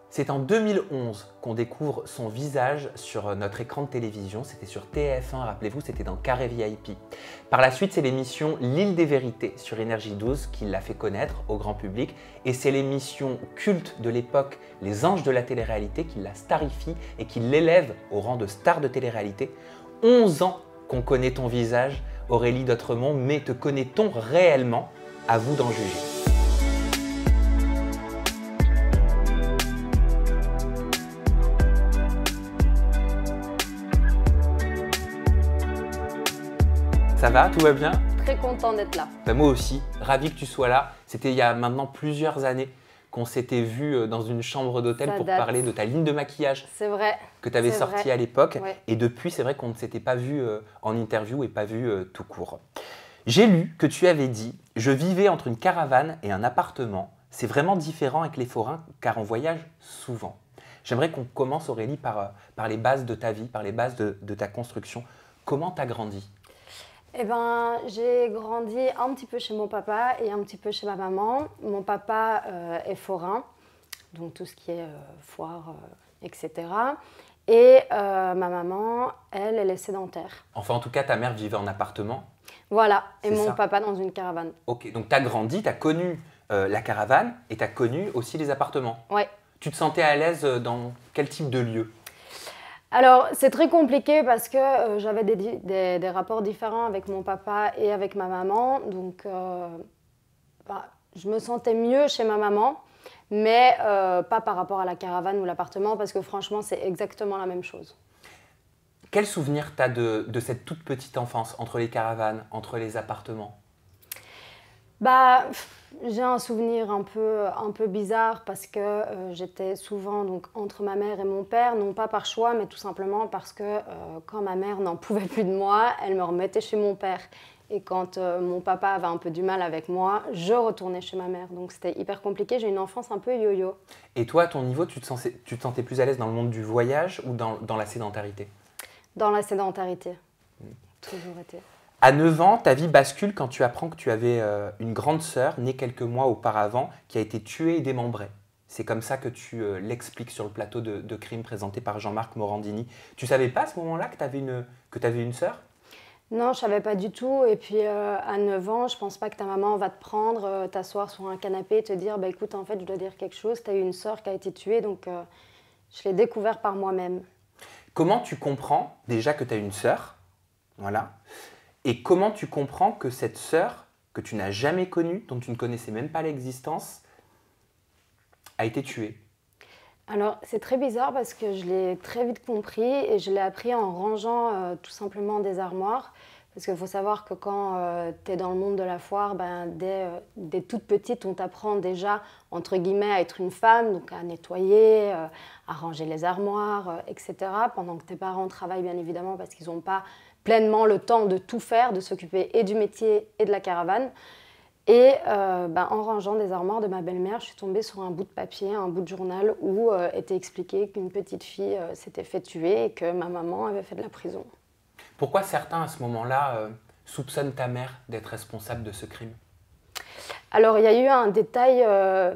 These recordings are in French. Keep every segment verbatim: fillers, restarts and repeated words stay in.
C'est en deux mille onze qu'on découvre son visage sur notre écran de télévision. C'était sur T F un, rappelez-vous, c'était dans Carré V I P. Par la suite, c'est l'émission L'Île des Vérités sur Énergie douze qui l'a fait connaître au grand public. Et c'est l'émission culte de l'époque, Les Anges de la télé-réalité, qui la starifie et qui l'élève au rang de star de télé-réalité. onze ans qu'on connaît ton visage, Aurélie d'Autremont, mais te connaît-on réellement? À vous d'en juger. Ça va? Tout va bien? Très content d'être là. Ben moi aussi, ravi que tu sois là. C'était il y a maintenant plusieurs années qu'on s'était vu dans une chambre d'hôtel pour date. parler de ta ligne de maquillage. C'est vrai. Que tu avais sorti vrai. à l'époque. Ouais. Et depuis, c'est vrai qu'on ne s'était pas vu en interview et pas vu tout court. J'ai lu que tu avais dit « Je vivais entre une caravane et un appartement. C'est vraiment différent avec les forains car on voyage souvent. » J'aimerais qu'on commence, Aurélie, par, par les bases de ta vie, par les bases de, de ta construction. Comment tu as grandi? Eh ben, j'ai grandi un petit peu chez mon papa et un petit peu chez ma maman. Mon papa euh, est forain, donc tout ce qui est euh, foire, euh, et cetera. Et euh, ma maman, elle, elle est sédentaire. Enfin, en tout cas, ta mère vivait en appartement. Voilà, et mon ça. papa dans une caravane. Ok, donc tu as grandi, tu as connu euh, la caravane et tu as connu aussi les appartements. Ouais. Tu te sentais à l'aise dans quel type de lieu? Alors, c'est très compliqué parce que euh, j'avais des, des, des rapports différents avec mon papa et avec ma maman. Donc, euh, bah, je me sentais mieux chez ma maman, mais euh, pas par rapport à la caravane ou l'appartement parce que franchement, c'est exactement la même chose. Quel souvenir tu as de, de cette toute petite enfance, entre les caravanes, entre les appartements? Bah, j'ai un souvenir un peu, un peu bizarre parce que euh, j'étais souvent donc, entre ma mère et mon père, non pas par choix, mais tout simplement parce que euh, quand ma mère n'en pouvait plus de moi, elle me remettait chez mon père. Et quand euh, mon papa avait un peu du mal avec moi, je retournais chez ma mère. Donc c'était hyper compliqué, j'ai une enfance un peu yo-yo. Et toi, à ton niveau, tu te, sensais, tu te sentais plus à l'aise dans le monde du voyage ou dans, dans la sédentarité? Dans la sédentarité, mmh. Toujours été. À neuf ans, ta vie bascule quand tu apprends que tu avais euh, une grande sœur, née quelques mois auparavant, qui a été tuée et démembrée. C'est comme ça que tu euh, l'expliques sur le plateau de, de crime présenté par Jean-Marc Morandini. Tu ne savais pas à ce moment-là que tu avais une, que tu avais une sœur? Non, je ne savais pas du tout. Et puis, euh, à neuf ans, je ne pense pas que ta maman va te prendre, euh, t'asseoir sur un canapé et te dire bah, « écoute, en fait, je dois dire quelque chose. Tu as eu une sœur qui a été tuée, donc euh, je l'ai découvert par moi-même. » Comment tu comprends déjà que tu as une sœur? Voilà. Et comment tu comprends que cette sœur, que tu n'as jamais connue, dont tu ne connaissais même pas l'existence, a été tuée? Alors, c'est très bizarre parce que je l'ai très vite compris et je l'ai appris en rangeant euh, tout simplement des armoires. Parce qu'il faut savoir que quand euh, tu es dans le monde de la foire, ben, dès, euh, dès toute petite, on t'apprend déjà, entre guillemets, à être une femme, donc à nettoyer, euh, à ranger les armoires, euh, et cetera. Pendant que tes parents travaillent, bien évidemment, parce qu'ils n'ont pas pleinement le temps de tout faire, de s'occuper et du métier et de la caravane. Et euh, ben, en rangeant des armoires de ma belle-mère, je suis tombée sur un bout de papier, un bout de journal où euh, était expliqué qu'une petite fille euh, s'était fait tuer et que ma maman avait fait de la prison. Pourquoi certains, à ce moment-là, euh, soupçonnent ta mère d'être responsable de ce crime? Alors, il y a eu un détail, euh,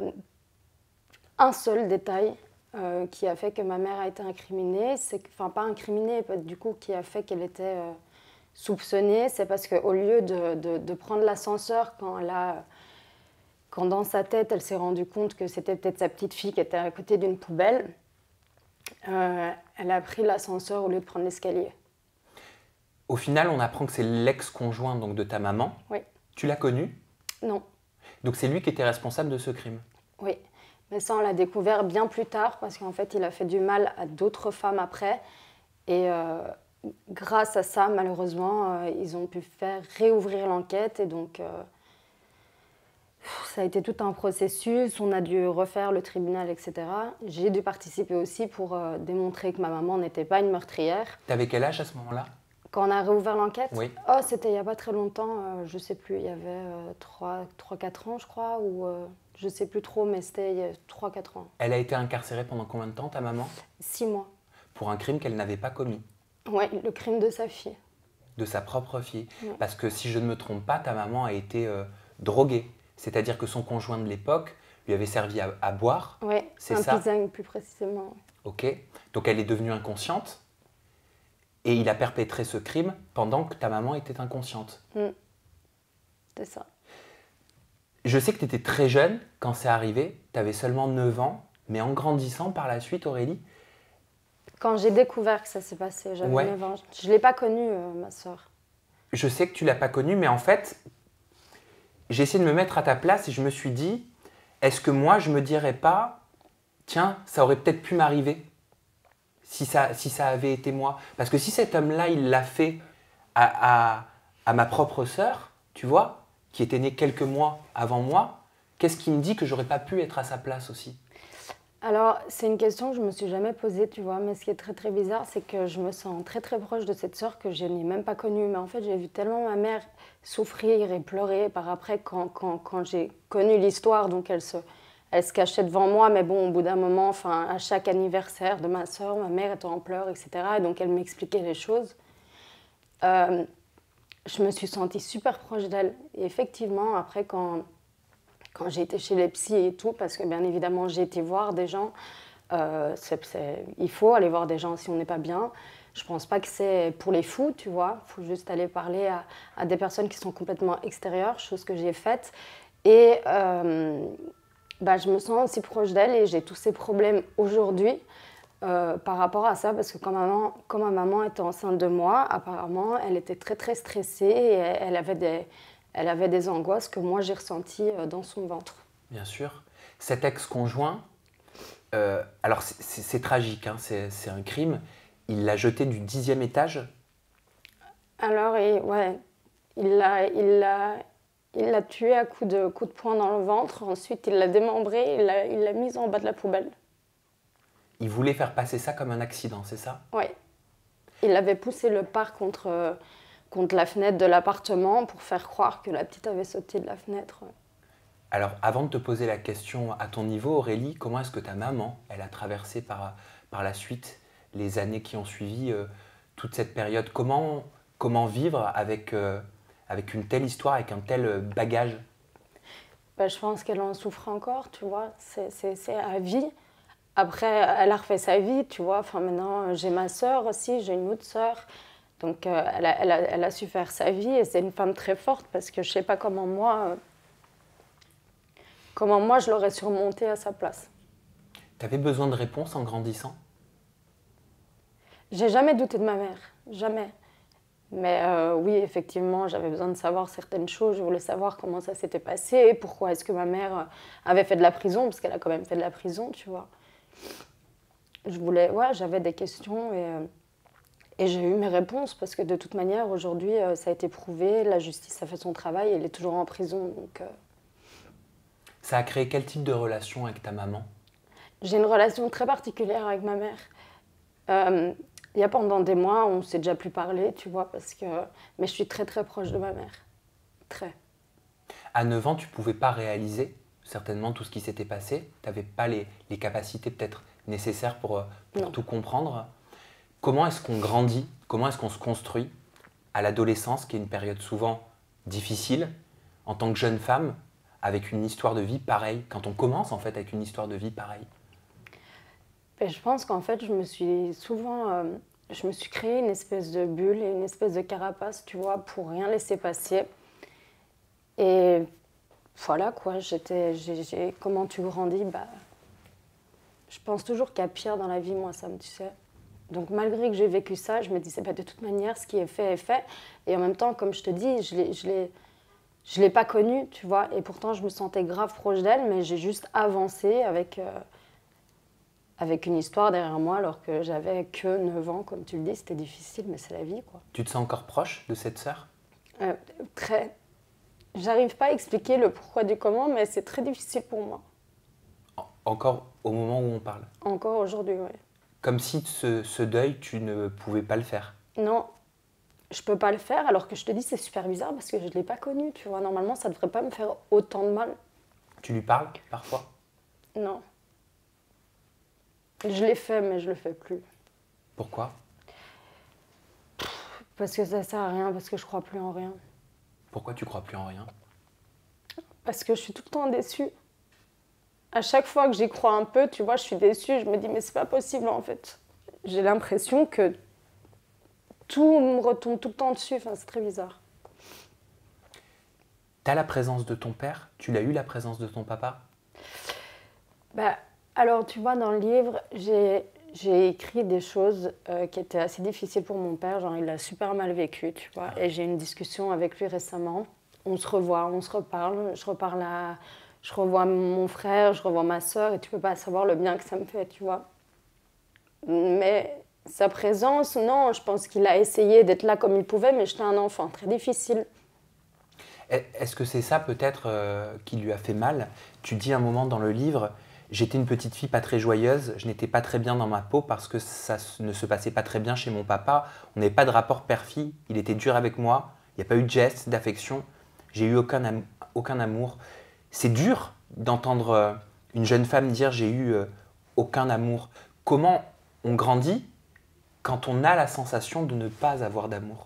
un seul détail, euh, qui a fait que ma mère a été incriminée. Enfin, pas incriminée, du coup, qui a fait qu'elle était euh, soupçonnée. C'est parce qu'au lieu de, de, de prendre l'ascenseur, quand, elle a, quand dans sa tête, elle s'est rendue compte que c'était peut-être sa petite fille qui était à côté d'une poubelle, euh, elle a pris l'ascenseur au lieu de prendre l'escalier. Au final, on apprend que c'est l'ex-conjoint donc de ta maman. Oui. Tu l'as connu? Non. Donc c'est lui qui était responsable de ce crime? Oui, mais ça on l'a découvert bien plus tard parce qu'en fait il a fait du mal à d'autres femmes après et euh, grâce à ça malheureusement euh, ils ont pu faire réouvrir l'enquête et donc euh, ça a été tout un processus, on a dû refaire le tribunal, et cetera. J'ai dû participer aussi pour euh, démontrer que ma maman n'était pas une meurtrière. T'avais quel âge à ce moment-là? Quand on a réouvert l'enquête? Oui. Oh, c'était il n'y a pas très longtemps, euh, je ne sais plus, il y avait euh, trois quatre ans je crois, ou euh, je ne sais plus trop, mais c'était il y a trois quatre ans. Elle a été incarcérée pendant combien de temps, ta maman? Six mois. Pour un crime qu'elle n'avait pas commis? Oui, le crime de sa fille. De sa propre fille? Oui. Parce que si je ne me trompe pas, ta maman a été euh, droguée. C'est-à-dire que son conjoint de l'époque lui avait servi à, à boire. Oui, c'est un ça? pisang plus précisément. Ok. Donc elle est devenue inconsciente et il a perpétré ce crime pendant que ta maman était inconsciente. Mm. C'est ça. Je sais que tu étais très jeune quand c'est arrivé, tu avais seulement neuf ans, mais en grandissant par la suite, Aurélie, Quand j'ai découvert que ça s'est passé, j'avais Ouais. neuf ans. Je ne l'ai pas connue, euh, ma sœur. je sais que tu l'as pas connue, mais en fait, j'ai essayé de me mettre à ta place et je me suis dit, est-ce que moi, je me dirais pas, tiens, ça aurait peut-être pu m'arriver si ça, si ça avait été moi. Parce que si cet homme-là, il l'a fait à, à, à ma propre sœur, tu vois, qui était née quelques mois avant moi, qu'est-ce qui me dit que j'aurais pas pu être à sa place aussi? Alors, c'est une question que je me suis jamais posée, tu vois, mais ce qui est très très bizarre, c'est que je me sens très très proche de cette sœur que je n'ai même pas connue. Mais en fait, j'ai vu tellement ma mère souffrir et pleurer par après quand, quand, quand j'ai connu l'histoire. Donc, elle se, elle se cachait devant moi, mais bon, au bout d'un moment, enfin, à chaque anniversaire de ma sœur, ma mère était en pleurs, et cetera. Et donc, elle m'expliquait les choses. Euh, je me suis sentie super proche d'elle. Et effectivement, après, quand... quand j'ai été chez les psys et tout, parce que bien évidemment j'ai été voir des gens, euh, c'est- c'est- il faut aller voir des gens si on n'est pas bien. Je pense pas que c'est pour les fous, tu vois. Il faut juste aller parler à, à des personnes qui sont complètement extérieures, chose que j'ai faite. Et euh, bah, je me sens aussi proche d'elle et j'ai tous ces problèmes aujourd'hui euh, par rapport à ça, parce que quand, maman, quand ma maman était enceinte de moi, apparemment, elle était très très stressée et elle, elle avait des... Elle avait des angoisses que moi j'ai ressenties euh, dans son ventre. Bien sûr. Cet ex-conjoint, euh, alors c'est- c'est c'est tragique, hein, c'est c'est un crime. Il l'a jeté du dixième étage. Alors, et, ouais, il l'a il l'a, il l'a tué à coups de, coups de poing dans le ventre. Ensuite, il l'a démembré, il l'a, il l'a mise en bas de la poubelle. Il voulait faire passer ça comme un accident, c'est ça? Ouais. Il avait poussé le par contre, euh, contre la fenêtre de l'appartement pour faire croire que la petite avait sauté de la fenêtre. Alors, avant de te poser la question à ton niveau, Aurélie, comment est-ce que ta maman, elle a traversé par, par la suite les années qui ont suivi euh, toute cette période? Comment, comment vivre avec, euh, avec une telle histoire, avec un tel euh, bagage? Ben, je pense qu'elle en souffre encore, tu vois. C'est, c'est, c'est à vie. Après, elle a refait sa vie, tu vois. Enfin, maintenant, j'ai ma sœur aussi, j'ai une autre sœur. Donc, euh, elle, a, elle, a, elle a su faire sa vie et c'est une femme très forte parce que je sais pas comment moi, euh, comment moi je l'aurais surmontée à sa place. Tu avais besoin de réponses en grandissant? J'ai jamais douté de ma mère, jamais. Mais euh, oui, effectivement, j'avais besoin de savoir certaines choses. Je voulais savoir comment ça s'était passé, pourquoi est-ce que ma mère euh, avait fait de la prison, parce qu'elle a quand même fait de la prison, tu vois. Je voulais, ouais, j'avais des questions et, euh, et j'ai eu mes réponses parce que de toute manière, aujourd'hui, euh, ça a été prouvé, la justice a fait son travail, elle est toujours en prison. Donc, euh, Ça a créé quel type de relation avec ta maman? j'ai une relation très particulière avec ma mère. Euh, il y a pendant des mois, on s'est déjà plus parlé, tu vois, parce que... Mais je suis très très proche de ma mère. Très. À neuf ans, tu ne pouvais pas réaliser certainement tout ce qui s'était passé. Tu n'avais pas les, les capacités peut-être nécessaires pour, euh, pour Non. tout comprendre. Comment est-ce qu'on grandit? Comment est-ce qu'on se construit à l'adolescence, qui est une période souvent difficile, en tant que jeune femme, avec une histoire de vie pareille, quand on commence en fait avec une histoire de vie pareille? Et je pense qu'en fait, je me suis souvent... euh, je me suis créé une espèce de bulle et une espèce de carapace, tu vois, pour rien laisser passer. Et voilà, quoi, j'étais... j'ai- j'ai- Comment tu grandis, bah... Je pense toujours qu'il y a pire dans la vie, moi, Sam, tu sais. Donc malgré que j'ai vécu ça, je me disais, bah, de toute manière, ce qui est fait est fait. Et en même temps, comme je te dis, je l'ai, je l'ai, je l'ai pas connue, tu vois. Et pourtant, je me sentais grave proche d'elle, mais j'ai juste avancé avec, euh, avec une histoire derrière moi, alors que j'avais que neuf ans, comme tu le dis. C'était difficile, mais c'est la vie, quoi. Tu te sens encore proche de cette sœur? Euh, très... J'arrive pas à expliquer le pourquoi du comment, mais c'est très difficile pour moi. En- Encore au moment où on parle. Encore aujourd'hui, oui. Comme si ce, ce deuil, tu ne pouvais pas le faire. Non, je peux pas le faire, alors que je te dis, c'est super bizarre parce que je l'ai pas connu, tu vois. Normalement, ça devrait pas me faire autant de mal. Tu lui parles parfois? Non. Je l'ai fait, mais je le fais plus. Pourquoi? Parce que ça sert à rien, parce que je crois plus en rien. Pourquoi tu crois plus en rien? Parce que je suis tout le temps déçue. à chaque fois que j'y crois un peu, tu vois, je suis déçue, je me dis mais c'est pas possible en fait. J'ai l'impression que tout me retombe tout le temps dessus, enfin, c'est très bizarre. T'as la présence de ton père? Tu l'as eu la présence de ton papa? Bah, alors tu vois, dans le livre, j'ai j'ai écrit des choses euh, qui étaient assez difficiles pour mon père, genre il a super mal vécu, tu vois, et j'ai eu une discussion avec lui récemment. On se revoit, on se reparle, je reparle à... Je revois mon frère, je revois ma soeur, et tu peux pas savoir le bien que ça me fait, tu vois. Mais sa présence, non, je pense qu'il a essayé d'être là comme il pouvait, mais j'étais un enfant très difficile. Est-ce que c'est ça peut-être euh, qui lui a fait mal? Tu dis un moment dans le livre, j'étais une petite fille pas très joyeuse, je n'étais pas très bien dans ma peau parce que ça ne se passait pas très bien chez mon papa. On n'avait pas de rapport père-fille, il était dur avec moi, il n'y a pas eu de geste, d'affection, j'ai eu aucun, am aucun amour. C'est dur d'entendre euh, une jeune femme dire j'ai eu euh, aucun amour. Comment on grandit quand on a la sensation de ne pas avoir d'amour?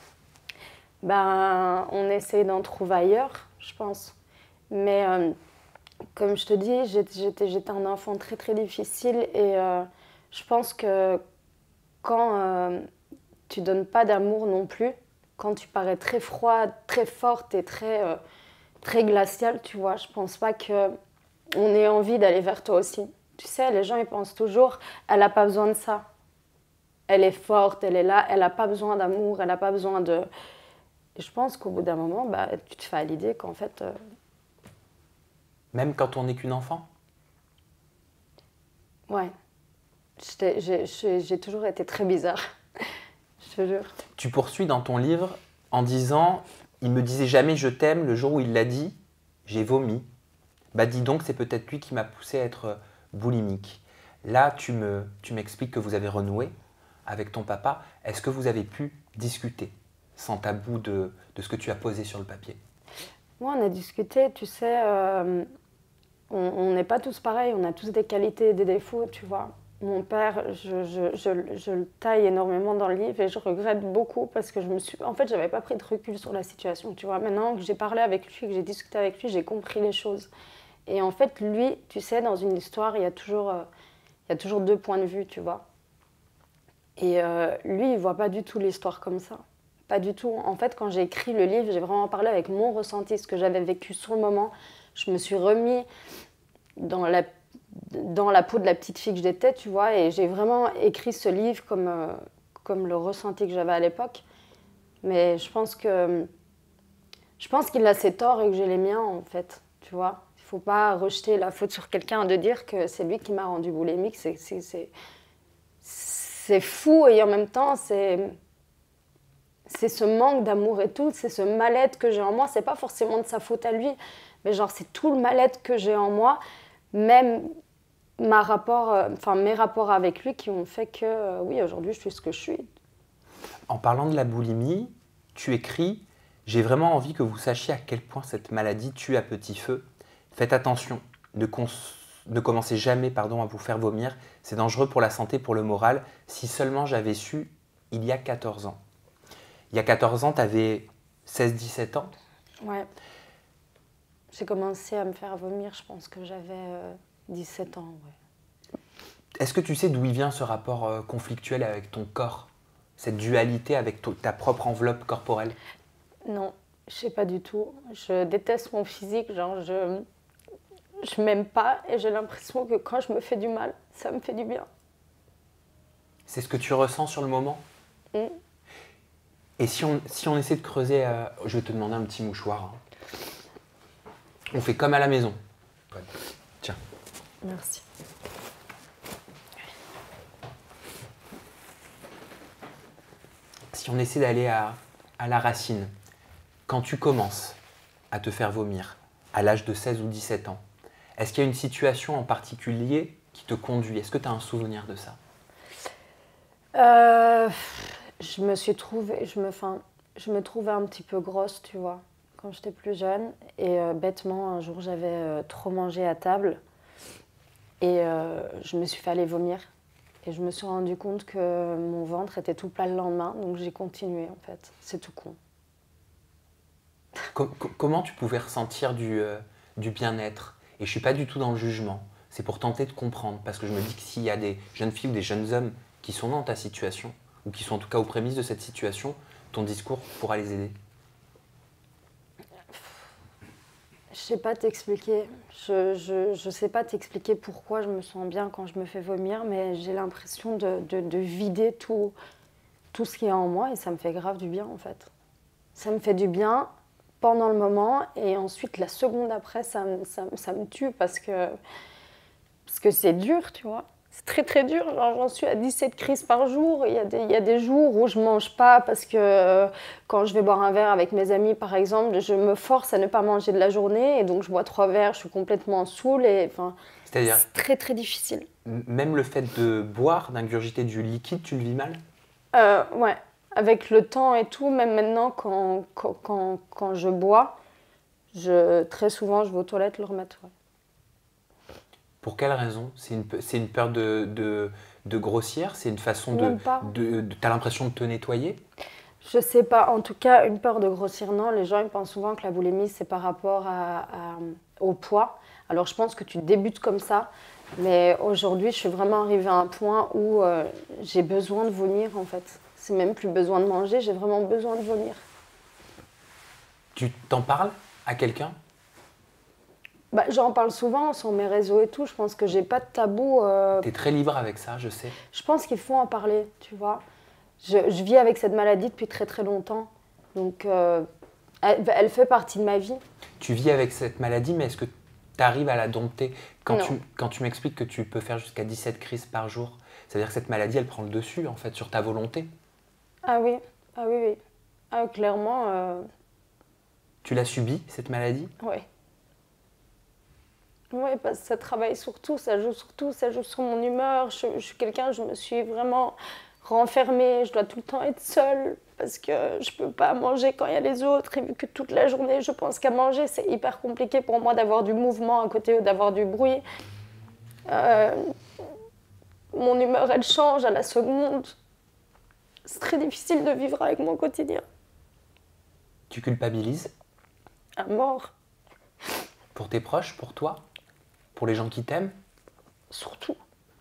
Ben, on essaie d'en trouver ailleurs, je pense. Mais euh, comme je te dis, j'étais, j'étais un enfant très très difficile et euh, je pense que quand euh, tu donnes pas d'amour non plus, quand tu parais très froide, très forte et très, euh, très glaciale, tu vois, je pense pas que on ait envie d'aller vers toi aussi. Tu sais, les gens ils pensent toujours, elle a pas besoin de ça. Elle est forte, elle est là, elle n'a pas besoin d'amour, elle n'a pas besoin de... Et je pense qu'au bout d'un moment, bah, tu te fais à l'idée qu'en fait... Euh... Même quand on n'est qu'une enfant? Ouais. J'ai toujours été très bizarre. Je te jure. Tu poursuis dans ton livre en disant « Il me disait jamais je t'aime, le jour où il l'a dit, j'ai vomi. » Bah dis donc, c'est peut-être lui qui m'a poussé à être boulimique. Là, tu me, tu m'expliques que vous avez renoué avec ton papa. Est-ce que vous avez pu discuter sans tabou de, de ce que tu as posé sur le papier? Moi, on a discuté, tu sais, euh, on n'est pas tous pareils, on a tous des qualités et des défauts, tu vois. Mon père, je, je, je, je le taille énormément dans le livre et je regrette beaucoup parce que je me suis... En fait, je n'avais pas pris de recul sur la situation, tu vois. Maintenant que j'ai parlé avec lui, que j'ai discuté avec lui, j'ai compris les choses. Et en fait, lui, tu sais, dans une histoire, il y a toujours, euh, il y a toujours deux points de vue, tu vois. Et euh, lui, il ne voit pas du tout l'histoire comme ça. Pas du tout. En fait, quand j'ai écrit le livre, j'ai vraiment parlé avec mon ressenti, ce que j'avais vécu sur le moment. Je me suis remis dans la, dans la peau de la petite fille que j'étais, tu vois, et j'ai vraiment écrit ce livre comme, euh, comme le ressenti que j'avais à l'époque. Mais je pense que je pense qu'il a ses torts et que j'ai les miens, en fait, tu vois. Il ne faut pas rejeter la faute sur quelqu'un, de dire que c'est lui qui m'a rendu boulimique. C'est fou et en même temps, c'est... c'est ce manque d'amour et tout, c'est ce mal-être que j'ai en moi. C'est pas forcément de sa faute à lui, mais genre c'est tout le mal-être que j'ai en moi, même ma rapport, euh, enfin mes rapports avec lui qui ont fait que euh, oui, aujourd'hui je suis ce que je suis. En parlant de la boulimie, tu écris « J'ai vraiment envie que vous sachiez à quel point cette maladie tue à petit feu. Faites attention, ne, ne commencez jamais pardon, à vous faire vomir. C'est dangereux pour la santé, pour le moral. Si seulement j'avais su il y a quatorze ans. » Il y a quatorze ans, tu avais seize dix-sept ans? Ouais. J'ai commencé à me faire vomir, je pense que j'avais euh, dix-sept ans. Ouais. Est-ce que tu sais d'où il vient ce rapport euh, conflictuel avec ton corps? Cette dualité avec ta propre enveloppe corporelle? Non, je sais pas du tout. Je déteste mon physique, genre je je m'aime pas et j'ai l'impression que quand je me fais du mal, ça me fait du bien. C'est ce que tu ressens sur le moment? Mm. Et si on, si on essaie de creuser, euh, je vais te demander un petit mouchoir. Hein. On fait comme à la maison. Ouais. Tiens. Merci. Si on essaie d'aller à, à la racine, quand tu commences à te faire vomir, à l'âge de seize ou dix-sept ans, est-ce qu'il y a une situation en particulier qui te conduit? Est-ce que tu as un souvenir de ça? euh, Je me suis trouvée, je me, enfin, je me trouvais un petit peu grosse, tu vois, quand j'étais plus jeune. Et euh, bêtement, un jour, j'avais euh, trop mangé à table et euh, je me suis fait aller vomir. Et je me suis rendu compte que mon ventre était tout plat le lendemain, donc j'ai continué en fait. C'est tout con. Com Comment tu pouvais ressentir du, euh, du bien-être Et je ne suis pas du tout dans le jugement. C'est pour tenter de comprendre. Parce que je me dis que s'il y a des jeunes filles ou des jeunes hommes qui sont dans ta situation, ou qui sont en tout cas aux prémices de cette situation, ton discours pourra les aider. Je sais pas t'expliquer. Je, je, je sais pas t'expliquer pourquoi je me sens bien quand je me fais vomir, mais j'ai l'impression de, de, de vider tout, tout ce qu'il y a en moi et ça me fait grave du bien en fait. Ça me fait du bien pendant le moment et ensuite la seconde après ça, me- ça, me- ça me tue parce que parce que c'est dur, tu vois. C'est très très dur. Genre, j'en suis à dix-sept crises par jour. Il y a des, il y a des jours où je mange pas parce que euh, quand je vais boire un verre avec mes amis, par exemple, je me force à ne pas manger de la journée et donc je bois trois verres, je suis complètement saoule et enfin, C'est-à-dire, c'est très très difficile. m- même le fait de boire, d'ingurgiter du liquide, tu le vis mal? Euh, ouais, avec le temps et tout, même maintenant quand, quand, quand, quand je bois, je, très souvent je vais aux toilettes le remettre. Ouais. Pour quelle raison? C'est une, pe- c'est une peur de, de, de grossir? C'est une façon de... Même pas. de, de- t'as l'impression de te nettoyer? Je sais pas, en tout cas, une peur de grossir, non. Les gens ils pensent souvent que la boulimie, c'est par rapport à- à- au poids. Alors je pense que tu débutes comme ça, mais aujourd'hui, je suis vraiment arrivée à un point où euh, j'ai besoin de vomir, en fait. C'est même plus besoin de manger, j'ai vraiment besoin de vomir. Tu t'en parles à quelqu'un? Bah, j'en parle souvent sur mes réseaux et tout, je pense que j'ai pas de tabou. euh, T'es très libre avec ça, je sais. Je pense qu'il faut en parler, tu vois. Je, je vis avec cette maladie depuis très très longtemps, donc euh, elle, elle fait partie de ma vie. Tu vis avec cette maladie, mais est-ce que tu arrives à la dompter? Quand Non. tu, quand tu m'expliques que tu peux faire jusqu'à dix-sept crises par jour, ça veut dire que cette maladie, elle prend le dessus, en fait, sur ta volonté. Ah oui, ah oui, oui. Ah, clairement, euh, Tu l'as subie, cette maladie? ouais. Oui, parce que ça travaille sur tout, ça joue sur tout, ça joue sur mon humeur. Je, je suis quelqu'un, je me suis vraiment renfermée, je dois tout le temps être seule parce que je peux pas manger quand il y a les autres. Et vu que toute la journée je pense qu'à manger, c'est hyper compliqué pour moi d'avoir du mouvement à côté ou d'avoir du bruit. Euh, Mon humeur, elle change à la seconde. C'est très difficile de vivre avec mon quotidien. Tu culpabilises À mort, pour tes proches, pour toi, pour les gens qui t'aiment? surtout.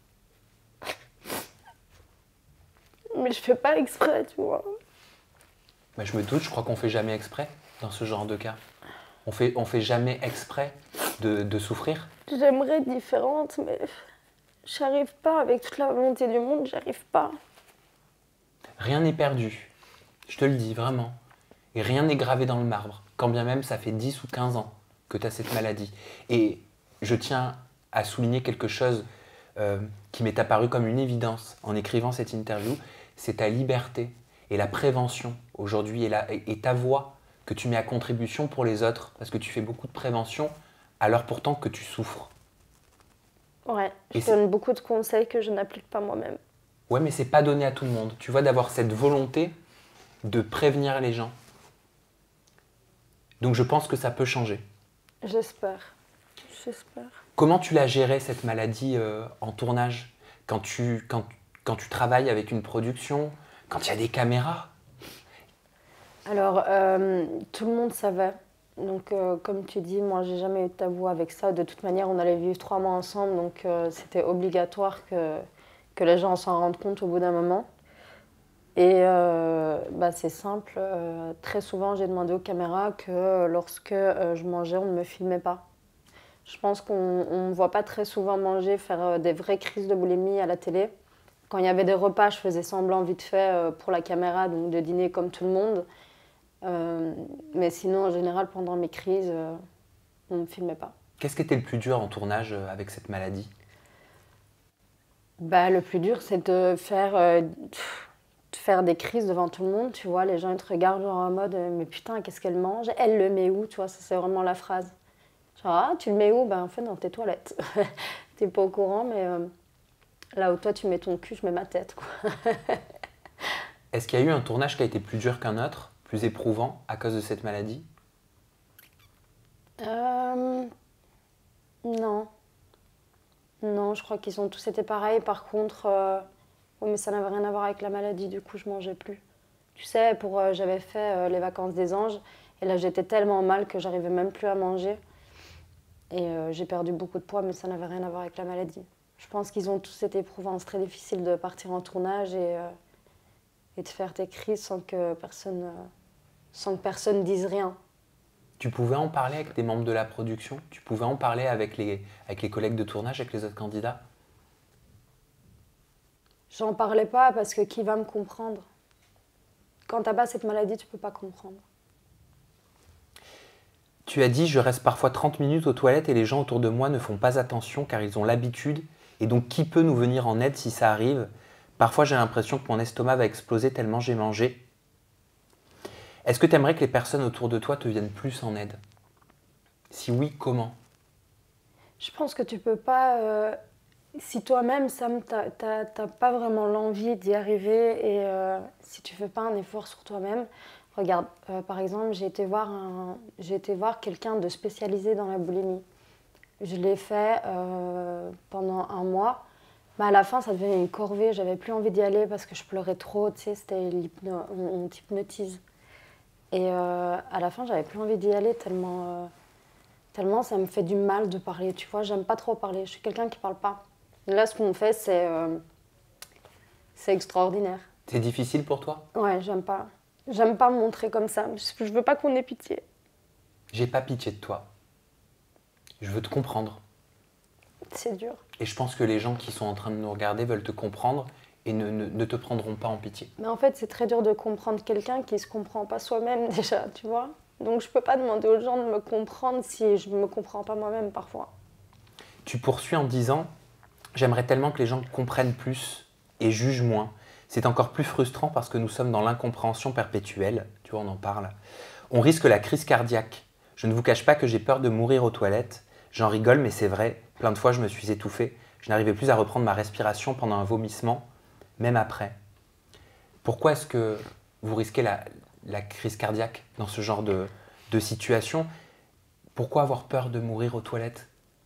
Mais je fais pas exprès, tu vois. Bah, je me doute, je crois qu'on fait jamais exprès dans ce genre de cas. On fait, on fait jamais exprès de, de souffrir. J'aimerais être différente, mais j'arrive pas. Avec toute la volonté du monde, j'arrive pas. Rien n'est perdu, je te le dis vraiment. Et rien n'est gravé dans le marbre, quand bien même ça fait dix ou quinze ans que tu as cette maladie. Et je tiens à souligner quelque chose euh, qui m'est apparu comme une évidence en écrivant cette interview, c'est ta liberté et la prévention aujourd'hui et, la- et- et ta voix que tu mets à contribution pour les autres, parce que tu fais beaucoup de prévention alors pourtant que tu souffres. Ouais, Et je c'est- donne beaucoup de conseils que je n'applique pas moi-même. Ouais, mais c'est pas donné à tout le monde. Tu vois, d'avoir cette volonté de prévenir les gens. Donc je pense que ça peut changer. J'espère. J'espère. Comment tu l'as géré cette maladie euh, en tournage quand tu, quand, quand tu travailles avec une production, quand il y a des caméras? Alors, euh, tout le monde savait. Donc, euh, comme tu dis, moi, j'ai jamais eu de tabou avec ça. De toute manière, on allait vivre trois mois ensemble, donc euh, c'était obligatoire que, que les gens s'en rendent compte au bout d'un moment. Et euh, bah, c'est simple, euh, très souvent, j'ai demandé aux caméras que lorsque euh, je mangeais, on ne me filmait pas. Je pense qu'on ne me voit pas très souvent manger, faire euh, des vraies crises de boulimie à la télé. Quand il y avait des repas, je faisais semblant vite fait euh, pour la caméra, donc de dîner comme tout le monde. Euh, mais sinon, en général, pendant mes crises, euh, on ne me filmait pas. Qu'est-ce qui était le plus dur en tournage euh, avec cette maladie? Bah, le plus dur, c'est de faire, euh, pff, de faire des crises devant tout le monde, tu vois. Les gens, ils te regardent genre en mode euh, mais putain, qu'est-ce qu'elle mange? Elle le met où? Tu vois, ça, c'est vraiment la phrase. Genre, ah, tu le mets où? Ben, en fait, dans tes toilettes. T'es pas au courant, mais euh, là où toi, tu mets ton cul, je mets ma tête, quoi. Est-ce qu'il y a eu un tournage qui a été plus dur qu'un autre, plus éprouvant à cause de cette maladie? Euh, non. Non, je crois qu'ils ont tous été pareils. Par contre, euh, oui, mais ça n'avait rien à voir avec la maladie, du coup, je mangeais plus. Tu sais, pour, euh, j'avais fait euh, les vacances des anges, et là, j'étais tellement mal que j'arrivais même plus à manger. Et euh, j'ai perdu beaucoup de poids, mais ça n'avait rien à voir avec la maladie. Je pense qu'ils ont tous cette éprouvance très difficile de partir en tournage et, euh, et de faire des crises sans que personne, euh, sans que personne dise rien. Tu pouvais en parler avec des membres de la production? Tu pouvais en parler avec les, avec les collègues de tournage, avec les autres candidats? J'en parlais pas parce que qui va me comprendre? Quand t'as pas cette maladie, tu peux pas comprendre. Tu as dit, je reste parfois trente minutes aux toilettes et les gens autour de moi ne font pas attention car ils ont l'habitude. Et donc, qui peut nous venir en aide si ça arrive? Parfois, j'ai l'impression que mon estomac va exploser tellement j'ai mangé. Est-ce que tu aimerais que les personnes autour de toi te viennent plus en aide? Si oui, comment? Je pense que tu peux pas... euh, si toi-même, Sam, t'as t'as- t'as pas vraiment l'envie d'y arriver et euh, si tu fais pas un effort sur toi-même... Regarde, euh, par exemple, j'ai été voir, un- j'ai été voir quelqu'un de spécialisé dans la boulimie. Je l'ai fait euh, pendant un mois. Mais à la fin, ça devenait une corvée. J'avais plus envie d'y aller parce que je pleurais trop. Tu sais, c'était l'hypno- on, on t'hypnotise. Et euh, à la fin, j'avais plus envie d'y aller tellement, euh, tellement ça me fait du mal de parler. Tu vois, j'aime pas trop parler. Je suis quelqu'un qui parle pas. Là, ce qu'on fait, c'est euh, c'est extraordinaire. C'est difficile pour toi? Ouais, j'aime pas. J'aime pas me montrer comme ça. Je je veux pas qu'on ait pitié. J'ai pas pitié de toi. Je veux te comprendre. C'est dur. Et je pense que les gens qui sont en train de nous regarder veulent te comprendre et ne, ne, ne te prendront pas en pitié. Mais en fait, c'est très dur de comprendre quelqu'un qui se comprend pas soi-même déjà, tu vois. Donc je peux pas demander aux gens de me comprendre si je me comprends pas moi-même parfois. Tu poursuis en disant « J'aimerais tellement que les gens comprennent plus et jugent moins. C'est encore plus frustrant parce que nous sommes dans l'incompréhension perpétuelle. » Tu vois, on en parle. On risque la crise cardiaque. Je ne vous cache pas que j'ai peur de mourir aux toilettes. J'en rigole, mais c'est vrai. Plein de fois, je me suis étouffé. Je n'arrivais plus à reprendre ma respiration pendant un vomissement, même après. Pourquoi est-ce que vous risquez la, la crise cardiaque dans ce genre de, de situation? Pourquoi avoir peur de mourir aux toilettes?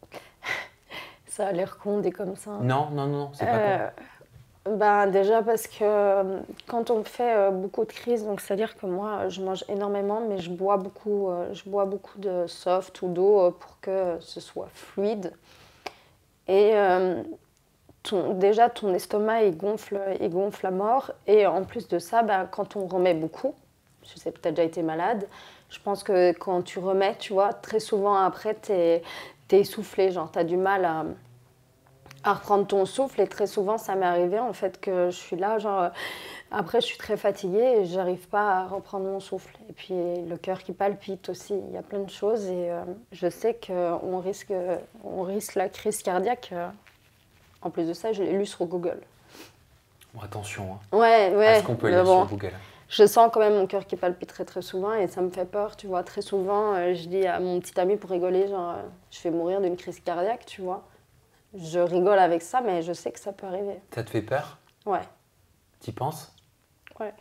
Ça a l'air con dit comme ça. Non, non, non, c'est pas Euh, ben, déjà parce que euh, quand on fait euh, beaucoup de crises, donc c'est-à-dire que moi je mange énormément, mais je bois beaucoup, euh, je bois beaucoup de soft ou d'eau euh, pour que ce soit fluide. Et euh, ton- déjà ton estomac il gonfle, il gonfle à mort. Et en plus de ça, ben, quand on remet beaucoup, je sais, peut-être déjà été malade, je pense que quand tu remets, tu vois, très souvent après t'es t'es essoufflé, genre t'as du mal à à reprendre ton souffle. Et très souvent, ça m'est arrivé en fait que je suis là, genre, euh, après, je suis très fatiguée et j'arrive pas à reprendre mon souffle. Et puis le cœur qui palpite aussi, il y a plein de choses. Et euh, je sais qu'on risque, on risque la crise cardiaque. euh. En plus de ça, je l'ai lu sur Google. Bon, attention, hein. Ouais, ouais. Est-ce qu'on peut mais lire bon, sur Google? je sens quand même mon cœur qui palpite très très souvent et ça me fait peur, tu vois. Très souvent, euh, je dis à mon petit ami pour rigoler, genre, euh, je vais mourir d'une crise cardiaque, tu vois. Je rigole avec ça, mais je sais que ça peut arriver. Ça te fait peur? Ouais, T'y penses? ouais.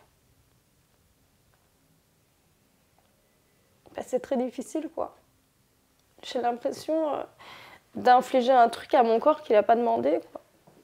Bah, c'est très difficile, quoi. J'ai l'impression euh, d'infliger un truc à mon corps qu'il n'a pas demandé, quoi.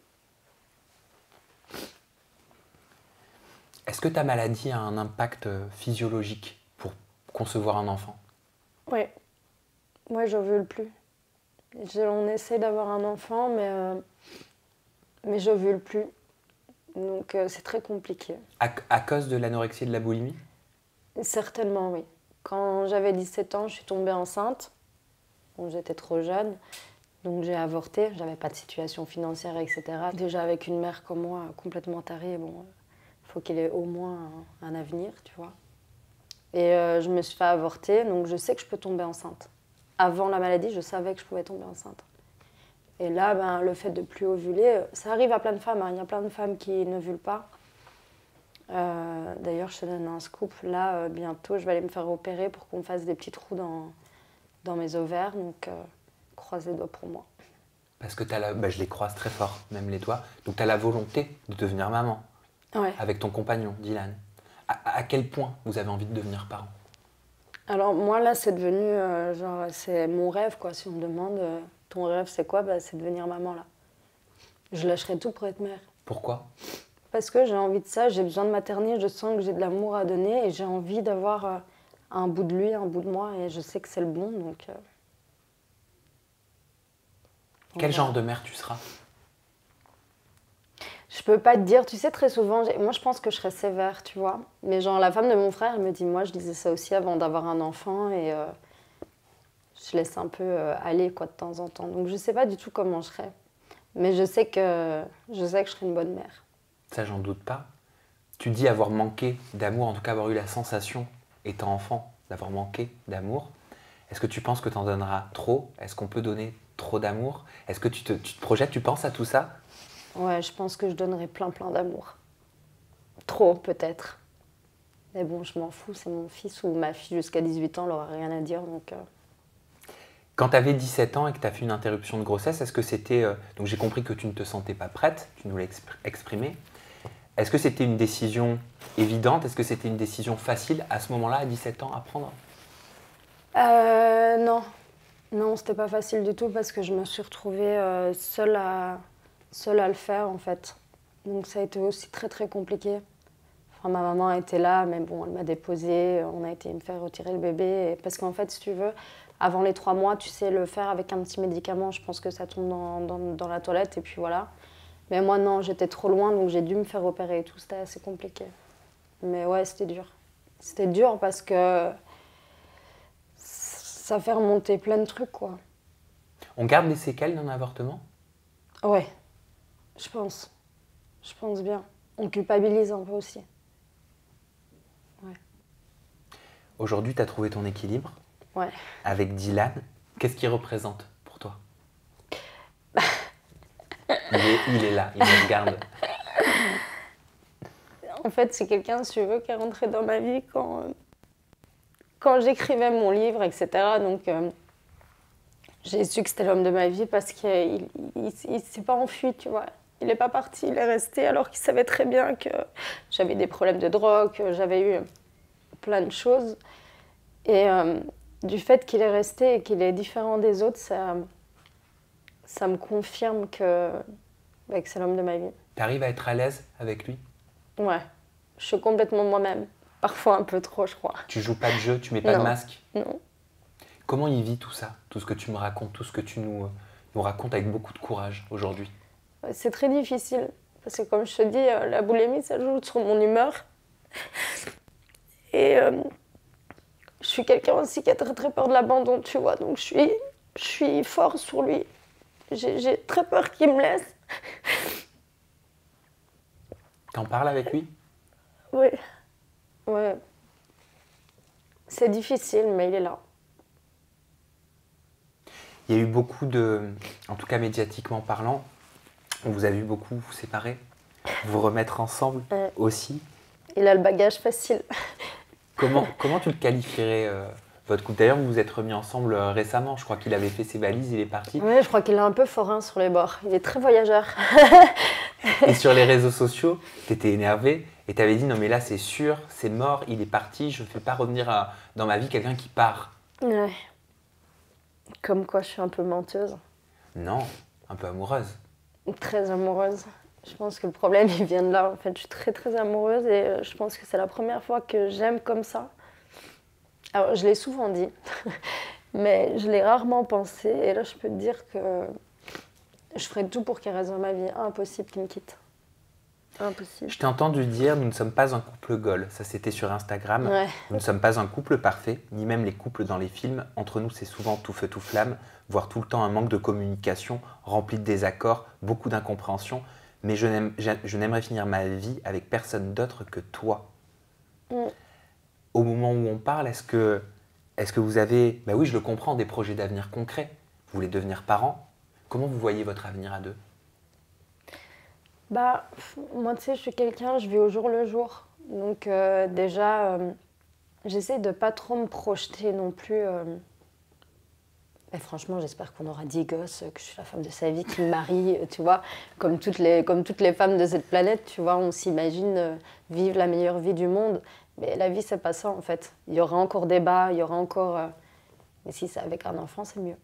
Est-ce que ta maladie a un impact euh, physiologique pour concevoir un enfant? Ouais. Moi, j'en veux plus. Je- on essaie d'avoir un enfant, mais, euh, mais je veux plus. Donc, euh, c'est très compliqué. À, à cause de l'anorexie et de la boulimie? Certainement, oui. Quand j'avais dix-sept ans, je suis tombée enceinte. Bon, j'étais trop jeune, donc j'ai avorté. J'avais pas de situation financière, et cetera. Déjà, avec une mère comme moi, complètement tarée, bon, il faut qu'il ait au moins un, un avenir, tu vois. Et euh, je me suis fait avorter, donc je sais que je peux tomber enceinte. Avant la maladie, je savais que je pouvais tomber enceinte. Et là, ben, le fait de plus ovuler, ça arrive à plein de femmes, hein. Il y a plein de femmes qui n'ovulent pas. Euh, D'ailleurs, je te donne un scoop. Là, euh, bientôt, je vais aller me faire opérer pour qu'on fasse des petits trous dans, dans mes ovaires. Donc, euh, croisez les doigts pour moi. Parce que t'as la... bah, je les croise très fort, même les doigts. Donc tu as la volonté de devenir maman Ouais. avec ton compagnon, Dylan. À, à quel point vous avez envie de devenir parent? Alors, moi, là, c'est devenu, euh, genre, c'est mon rêve, quoi. Si on me demande, euh, ton rêve, c'est quoi? Bah, c'est devenir maman, là. Je lâcherai tout pour être mère. Pourquoi? Parce que j'ai envie de ça, j'ai besoin de materner, je sens que j'ai de l'amour à donner et j'ai envie d'avoir euh, un bout de lui, un bout de moi et je sais que c'est le bon, donc... euh, Quel genre de mère tu seras? Je peux pas te dire, tu sais, très souvent, moi je pense que je serais sévère, tu vois. Mais genre, la femme de mon frère, elle me dit, moi je disais ça aussi avant d'avoir un enfant et euh, je laisse un peu euh, aller, quoi, de temps en temps. Donc je sais pas du tout comment je serais. Mais je sais que je sais que je serais une bonne mère. Ça, j'en doute pas. Tu dis avoir manqué d'amour, en tout cas avoir eu la sensation, étant enfant, d'avoir manqué d'amour. Est-ce que tu penses que tu en donneras trop? Est-ce qu'on peut donner trop d'amour? Est-ce que tu te, tu te projettes, tu penses à tout ça? Ouais, je pense que je donnerais plein plein d'amour. Trop, peut-être. Mais bon, je m'en fous, c'est mon fils ou ma fille jusqu'à dix-huit ans, elle aura rien à dire, donc... Euh... Quand tu avais dix-sept ans et que tu as fait une interruption de grossesse, est-ce que c'était... Euh, donc j'ai compris que tu ne te sentais pas prête, tu nous l'as expr- exprimé. Est-ce que c'était une décision évidente? Est-ce que c'était une décision facile à ce moment-là, à dix-sept ans, à prendre? Euh, non. Non, c'était pas facile du tout parce que je me suis retrouvée euh, seule, à, seule à le faire, en fait. Donc ça a été aussi très très compliqué. Enfin, ma maman était là, mais bon, elle m'a déposée, on a été me faire retirer le bébé. Et parce qu'en fait, si tu veux, avant les trois mois, tu sais le faire avec un petit médicament, je pense que ça tombe dans, dans, dans la toilette et puis voilà. Mais moi, non, j'étais trop loin, donc j'ai dû me faire opérer et tout, c'était assez compliqué. Mais ouais, c'était dur. C'était dur parce que ça fait remonter plein de trucs, quoi. On garde les séquelles d'un avortement? Ouais, je pense. Je pense bien. On culpabilise un peu aussi. Ouais. Aujourd'hui, tu as trouvé ton équilibre Ouais. avec Dylan. Qu'est-ce qu'il représente pour toi? il, est, il est là, il me regarde. En fait, c'est quelqu'un, si tu veux, qui est rentré dans ma vie quand, euh, quand j'écrivais mon livre, et cetera. Donc, euh, j'ai su que c'était l'homme de ma vie parce qu'il ne s'est pas enfui, tu vois. Il n'est pas parti, il est resté alors qu'il savait très bien que j'avais des problèmes de drogue, que j'avais eu plein de choses. Et euh, du fait qu'il est resté et qu'il est différent des autres, ça, ça me confirme que, bah, que c'est l'homme de ma vie. Tu arrives à être à l'aise avec lui? Ouais, je suis complètement moi-même. Parfois un peu trop, je crois. Tu joues pas de jeu, tu mets pas Non. de masque? Non. Comment il vit tout ça? Tout ce que tu me racontes, tout ce que tu nous, nous racontes avec beaucoup de courage aujourd'hui? C'est très difficile. Parce que comme je te dis, la boulimie, ça joue sur mon humeur. Et euh, je suis quelqu'un aussi qui a très très peur de l'abandon, tu vois. Donc je suis, je suis fort sur lui. J'ai, j'ai très peur qu'il me laisse. T'en parles avec lui? Oui. Ouais. C'est difficile, mais il est là. Il y a eu beaucoup de, en tout cas médiatiquement parlant, on vous a vu beaucoup vous séparer, vous remettre ensemble Ouais. aussi. Il a le bagage facile. Comment, comment tu le qualifierais, euh, votre couple? D'ailleurs, vous vous êtes remis ensemble euh, récemment. Je crois qu'il avait fait ses valises, il est parti. Ouais, je crois qu'il est un peu forain sur les bords. Il est très voyageur. Et sur les réseaux sociaux, tu étais énervé et tu avais dit non mais là c'est sûr, c'est mort, il est parti, je ne fais pas revenir à- dans ma vie quelqu'un qui part. Ouais. Comme quoi, je suis un peu menteuse. Non, un peu amoureuse. Très amoureuse. Je pense que le problème, il vient de là. En fait, je suis très, très amoureuse et euh, je pense que c'est la première fois que j'aime comme ça. Alors, je l'ai souvent dit, mais je l'ai rarement pensé. Et là, je peux te dire que je ferai tout pour qu'il reste dans ma vie. Impossible qu'il me quitte. Impossible. Je t'ai entendu dire nous ne sommes pas un couple goal. Ça c'était sur Instagram. Ouais. Nous ne sommes pas un couple parfait, ni même les couples dans les films. Entre nous, c'est souvent tout feu, tout flamme, voire tout le temps un manque de communication, rempli de désaccords, beaucoup d'incompréhension. Mais je, n'aime, je n'aimerais finir ma vie avec personne d'autre que toi. Mm. Au moment où on parle, est-ce que, est-ce que vous avez, bah oui, je le comprends, des projets d'avenir concrets? Vous voulez devenir parents? Comment vous voyez votre avenir à deux? Bah, moi, tu sais, je suis quelqu'un, je vis au jour le jour. Donc, euh, déjà, euh, j'essaie de pas trop me projeter non plus. Euh... Et franchement, j'espère qu'on aura dix gosses, que je suis la femme de sa vie, qu'il me marie, tu vois. Comme toutes les, comme toutes les femmes de cette planète, tu vois, on s'imagine euh, vivre la meilleure vie du monde. Mais la vie, c'est pas ça, en fait. Il y aura encore des bas, il y aura encore... Euh... Mais si c'est avec un enfant, c'est mieux.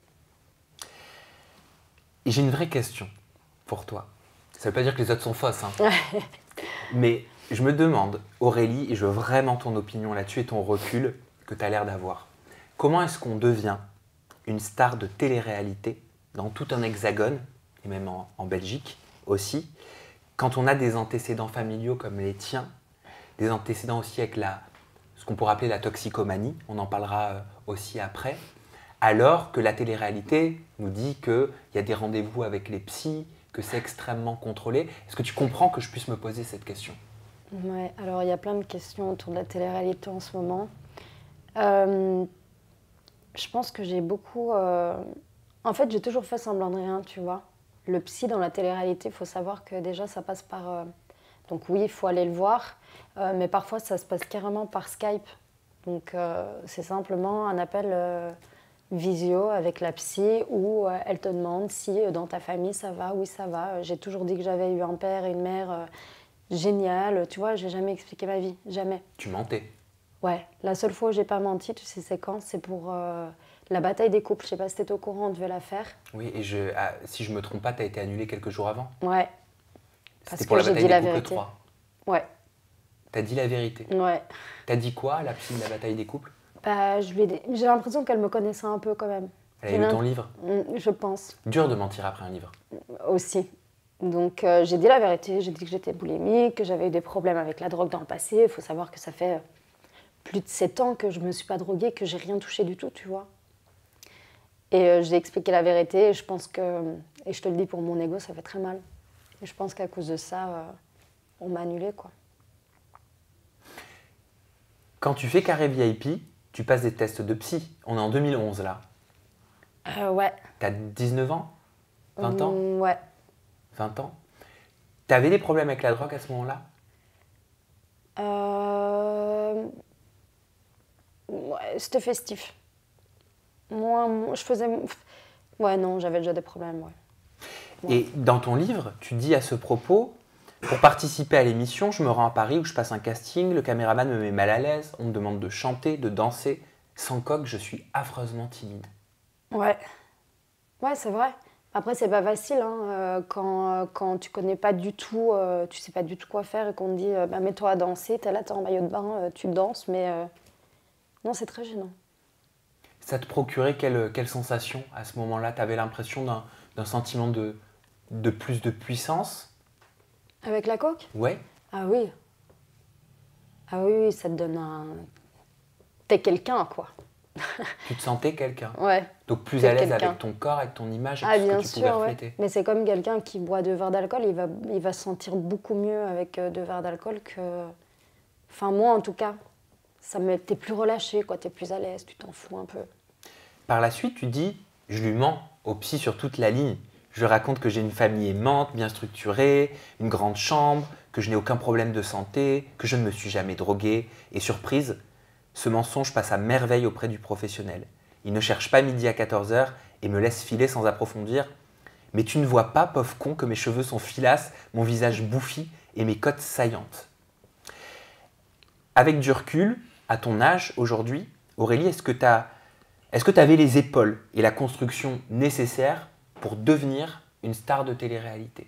Et j'ai une vraie question pour toi. Ça veut pas dire que les autres sont fausses, hein. Mais je me demande, Aurélie, et je veux vraiment ton opinion là-dessus et ton recul que tu as l'air d'avoir. Comment est-ce qu'on devient une star de télé-réalité dans tout un hexagone, et même en, en Belgique aussi, quand on a des antécédents familiaux comme les tiens, des antécédents aussi avec la, ce qu'on pourrait appeler la toxicomanie, on en parlera aussi après, alors que la télé-réalité nous dit qu'il y a des rendez-vous avec les psys, que c'est extrêmement contrôlé. Est-ce que tu comprends que je puisse me poser cette question? Ouais, alors il y a plein de questions autour de la télé-réalité en ce moment. Euh, je pense que j'ai beaucoup... Euh... En fait, j'ai toujours fait semblant de rien, tu vois. Le psy dans la télé-réalité, il faut savoir que déjà, ça passe par... Euh... Donc oui, il faut aller le voir, euh, mais parfois, ça se passe carrément par Skype. Donc euh, c'est simplement un appel euh, visio avec la psy où euh, elle te demande si euh, dans ta famille, ça va, oui, ça va. J'ai toujours dit que j'avais eu un père et une mère euh, génial. Tu vois, j'ai jamais expliqué ma vie, jamais. Tu mentais? Ouais, la seule fois où j'ai pas menti, tu sais c'est quand? C'est pour euh, la bataille des couples. Je sais pas si t'étais au courant, on devait la faire. Oui, et je, ah, si je me trompe pas, tu as été annulée quelques jours avant. Ouais. C'était pour la bataille des couples trois. Ouais. T'as dit la vérité? Ouais. T'as dit quoi à la psy de la bataille des couples? Bah, je lui ai dit... J'ai l'impression qu'elle me connaissait un peu quand même. Elle a lu ton livre? Je pense. Dur de mentir après un livre. Aussi. Donc euh, j'ai dit la vérité, j'ai dit que j'étais boulimique, que j'avais eu des problèmes avec la drogue dans le passé. Il faut savoir que ça fait plus de sept ans que je ne me suis pas droguée, que j'ai rien touché du tout, tu vois. Et euh, j'ai expliqué la vérité et je pense que, et je te le dis pour mon ego, ça fait très mal. Et je pense qu'à cause de ça, euh, on m'a annulée, quoi. Quand tu fais Carré V I P, tu passes des tests de psy. On est en deux mille onze là. Euh, ouais. T'as dix-neuf ans? vingt ans? Mmh, ouais. vingt ans? T'avais des problèmes avec la drogue à ce moment-là? Euh... Ouais, c'était festif. Moi, moi, je faisais... Ouais, non, j'avais déjà des problèmes, ouais. Ouais. Et dans ton livre, tu dis à ce propos, pour participer à l'émission, je me rends à Paris où je passe un casting, le caméraman me met mal à l'aise, on me demande de chanter, de danser. Sans coque, je suis affreusement timide. Ouais, ouais, c'est vrai. Après, c'est pas facile hein, euh, quand, quand tu connais pas du tout, euh, tu sais pas du tout quoi faire et qu'on te dit euh, bah, mets-toi à danser, t'es là, t'es en maillot de bain, euh, tu danses, mais euh, non, c'est très gênant. Ça te procurait quelle, quelle sensation à ce moment-là? Tu avais l'impression d'un, d'un sentiment de, de plus de puissance? Avec la coke? Ouais. Ah oui. Ah oui, oui, ça te donne un... T'es quelqu'un, quoi. Tu te sentais quelqu'un? Ouais. Donc plus T'es à l'aise quelqu'un. avec ton corps, avec ton image et Ah, tout ce bien que tu sûr, pouvais ouais. refléter. Mais c'est comme quelqu'un qui boit deux verres d'alcool, il va, il va se sentir beaucoup mieux avec euh, deux verres d'alcool que... Enfin, moi, en tout cas, ça me... t'es plus relâché, quoi. T'es plus à l'aise, tu t'en fous un peu. Par la suite, tu dis, je lui mens au psy sur toute la ligne. Je raconte que j'ai une famille aimante, bien structurée, une grande chambre, que je n'ai aucun problème de santé, que je ne me suis jamais drogué. Et surprise, ce mensonge passe à merveille auprès du professionnel. Il ne cherche pas midi à quatorze heures et me laisse filer sans approfondir. Mais tu ne vois pas, pauvre con, que mes cheveux sont filasses, mon visage bouffi et mes côtes saillantes. Avec du recul, à ton âge aujourd'hui, Aurélie, est-ce que tu as... Est-ce que tu avais les épaules et la construction nécessaires pour devenir une star de télé-réalité?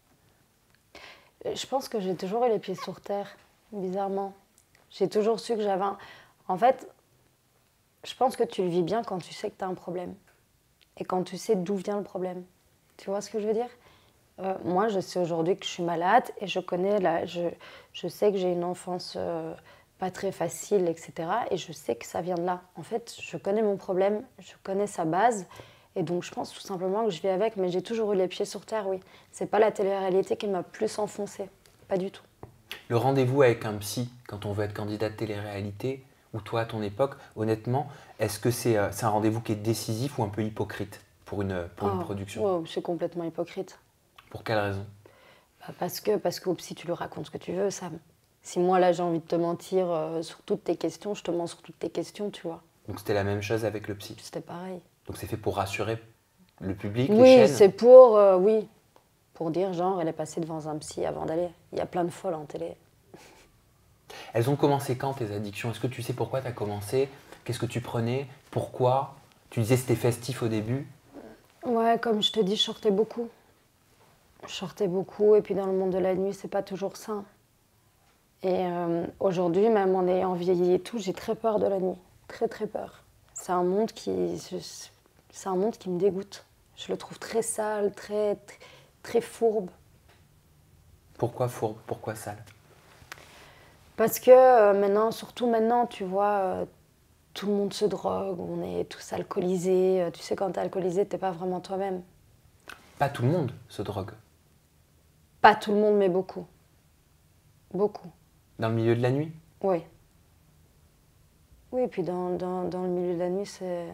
Je pense que j'ai toujours eu les pieds sur terre, bizarrement. J'ai toujours su que j'avais un... En fait, je pense que tu le vis bien quand tu sais que tu as un problème. Et quand tu sais d'où vient le problème. Tu vois ce que je veux dire? euh, Moi, je sais aujourd'hui que je suis malade et je connais la... je, je sais que j'ai une enfance... Euh... pas très facile, et cetera. Et je sais que ça vient de là. En fait, je connais mon problème, je connais sa base. Et donc, je pense tout simplement que je vis avec. Mais j'ai toujours eu les pieds sur terre, oui. C'est pas la télé-réalité qui m'a plus enfoncée. Pas du tout. Le rendez-vous avec un psy, quand on veut être candidat de télé-réalité, ou toi à ton époque, honnêtement, est-ce que c'est, euh, c'est un rendez-vous qui est décisif ou un peu hypocrite pour une, pour oh, une production? Oh, c'est complètement hypocrite. Pour quelle raison? Bah parce que, parce qu'au psy, tu lui racontes ce que tu veux, Sam. Si moi, là, j'ai envie de te mentir euh, sur toutes tes questions, je te mens sur toutes tes questions, tu vois. Donc c'était la même chose avec le psy? C'était pareil. Donc c'est fait pour rassurer le public, les Oui, chaînes? c'est pour, euh, oui, pour dire, genre, elle est passée devant un psy avant d'aller. Il y a plein de folles en télé. Elles ont commencé quand, tes addictions? Est-ce que tu sais pourquoi tu as commencé? Qu'est-ce que tu prenais? Pourquoi? Tu disais que c'était festif au début. Ouais, comme je te dis, je sortais beaucoup. Je sortais beaucoup, et puis dans le monde de la nuit, c'est pas toujours ça. Et euh, aujourd'hui, même en ayant vieilli et tout, j'ai très peur de la nuit. Très, très peur. C'est un monde qui, c'est un monde qui me dégoûte. Je le trouve très sale, très, très, très fourbe. Pourquoi fourbe? Pourquoi sale? Parce que euh, maintenant, surtout maintenant, tu vois, euh, tout le monde se drogue, on est tous alcoolisés. Euh, Tu sais, quand t'es alcoolisé, t'es pas vraiment toi-même. Pas tout le monde se drogue. Pas tout le monde, mais beaucoup. Beaucoup, Dans le milieu de la nuit? oui. Oui, et puis dans, dans, dans le milieu de la nuit, c'est,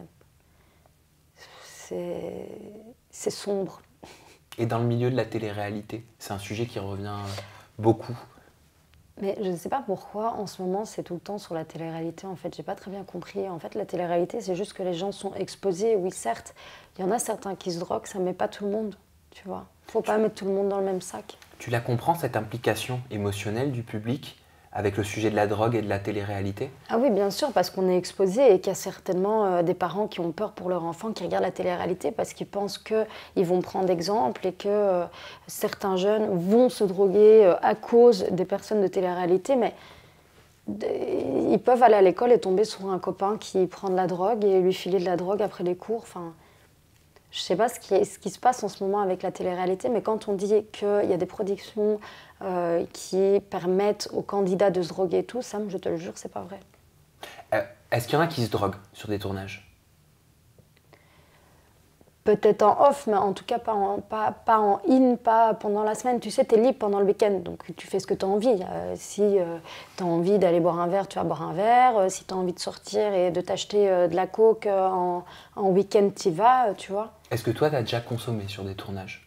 c'est, c'est sombre. Et dans le milieu de la télé-réalité? C'est un sujet qui revient euh, beaucoup. Mais je ne sais pas pourquoi, en ce moment, c'est tout le temps sur la télé-réalité. En fait, j'ai pas très bien compris. En fait, la télé-réalité, c'est juste que les gens sont exposés. Oui, certes, il y en a certains qui se droguent, ça met pas tout le monde, tu vois. Faut pas mettre tout le monde dans le même sac. Tu la comprends, cette implication émotionnelle du public avec le sujet de la drogue et de la télé-réalité? Ah oui, bien sûr, parce qu'on est exposé et qu'il y a certainement euh, des parents qui ont peur pour leur enfant qui regardent la télé-réalité parce qu'ils pensent qu'ils vont prendre exemple et que euh, certains jeunes vont se droguer euh, à cause des personnes de télé-réalité, mais d- ils peuvent aller à l'école et tomber sur un copain qui prend de la drogue et lui filer de la drogue après les cours. Enfin, je sais pas ce qui, est- ce qui se passe en ce moment avec la télé-réalité, mais quand on dit qu'il y a des productions euh, qui permettent aux candidats de se droguer et tout, ça, je te le jure, c'est pas vrai. Euh, Est-ce qu'il y en a qui se droguent sur des tournages? Peut-être en off, mais en tout cas pas en, pas, pas en in, pas pendant la semaine. Tu sais, tu es libre pendant le week-end, donc tu fais ce que tu as envie. Euh, si euh, tu as envie d'aller boire un verre, tu vas boire un verre. Euh, si tu as envie de sortir et de t'acheter euh, de la coke euh, en, en week-end, tu y vas, euh, tu vois. Est-ce que toi, tu as déjà consommé sur des tournages?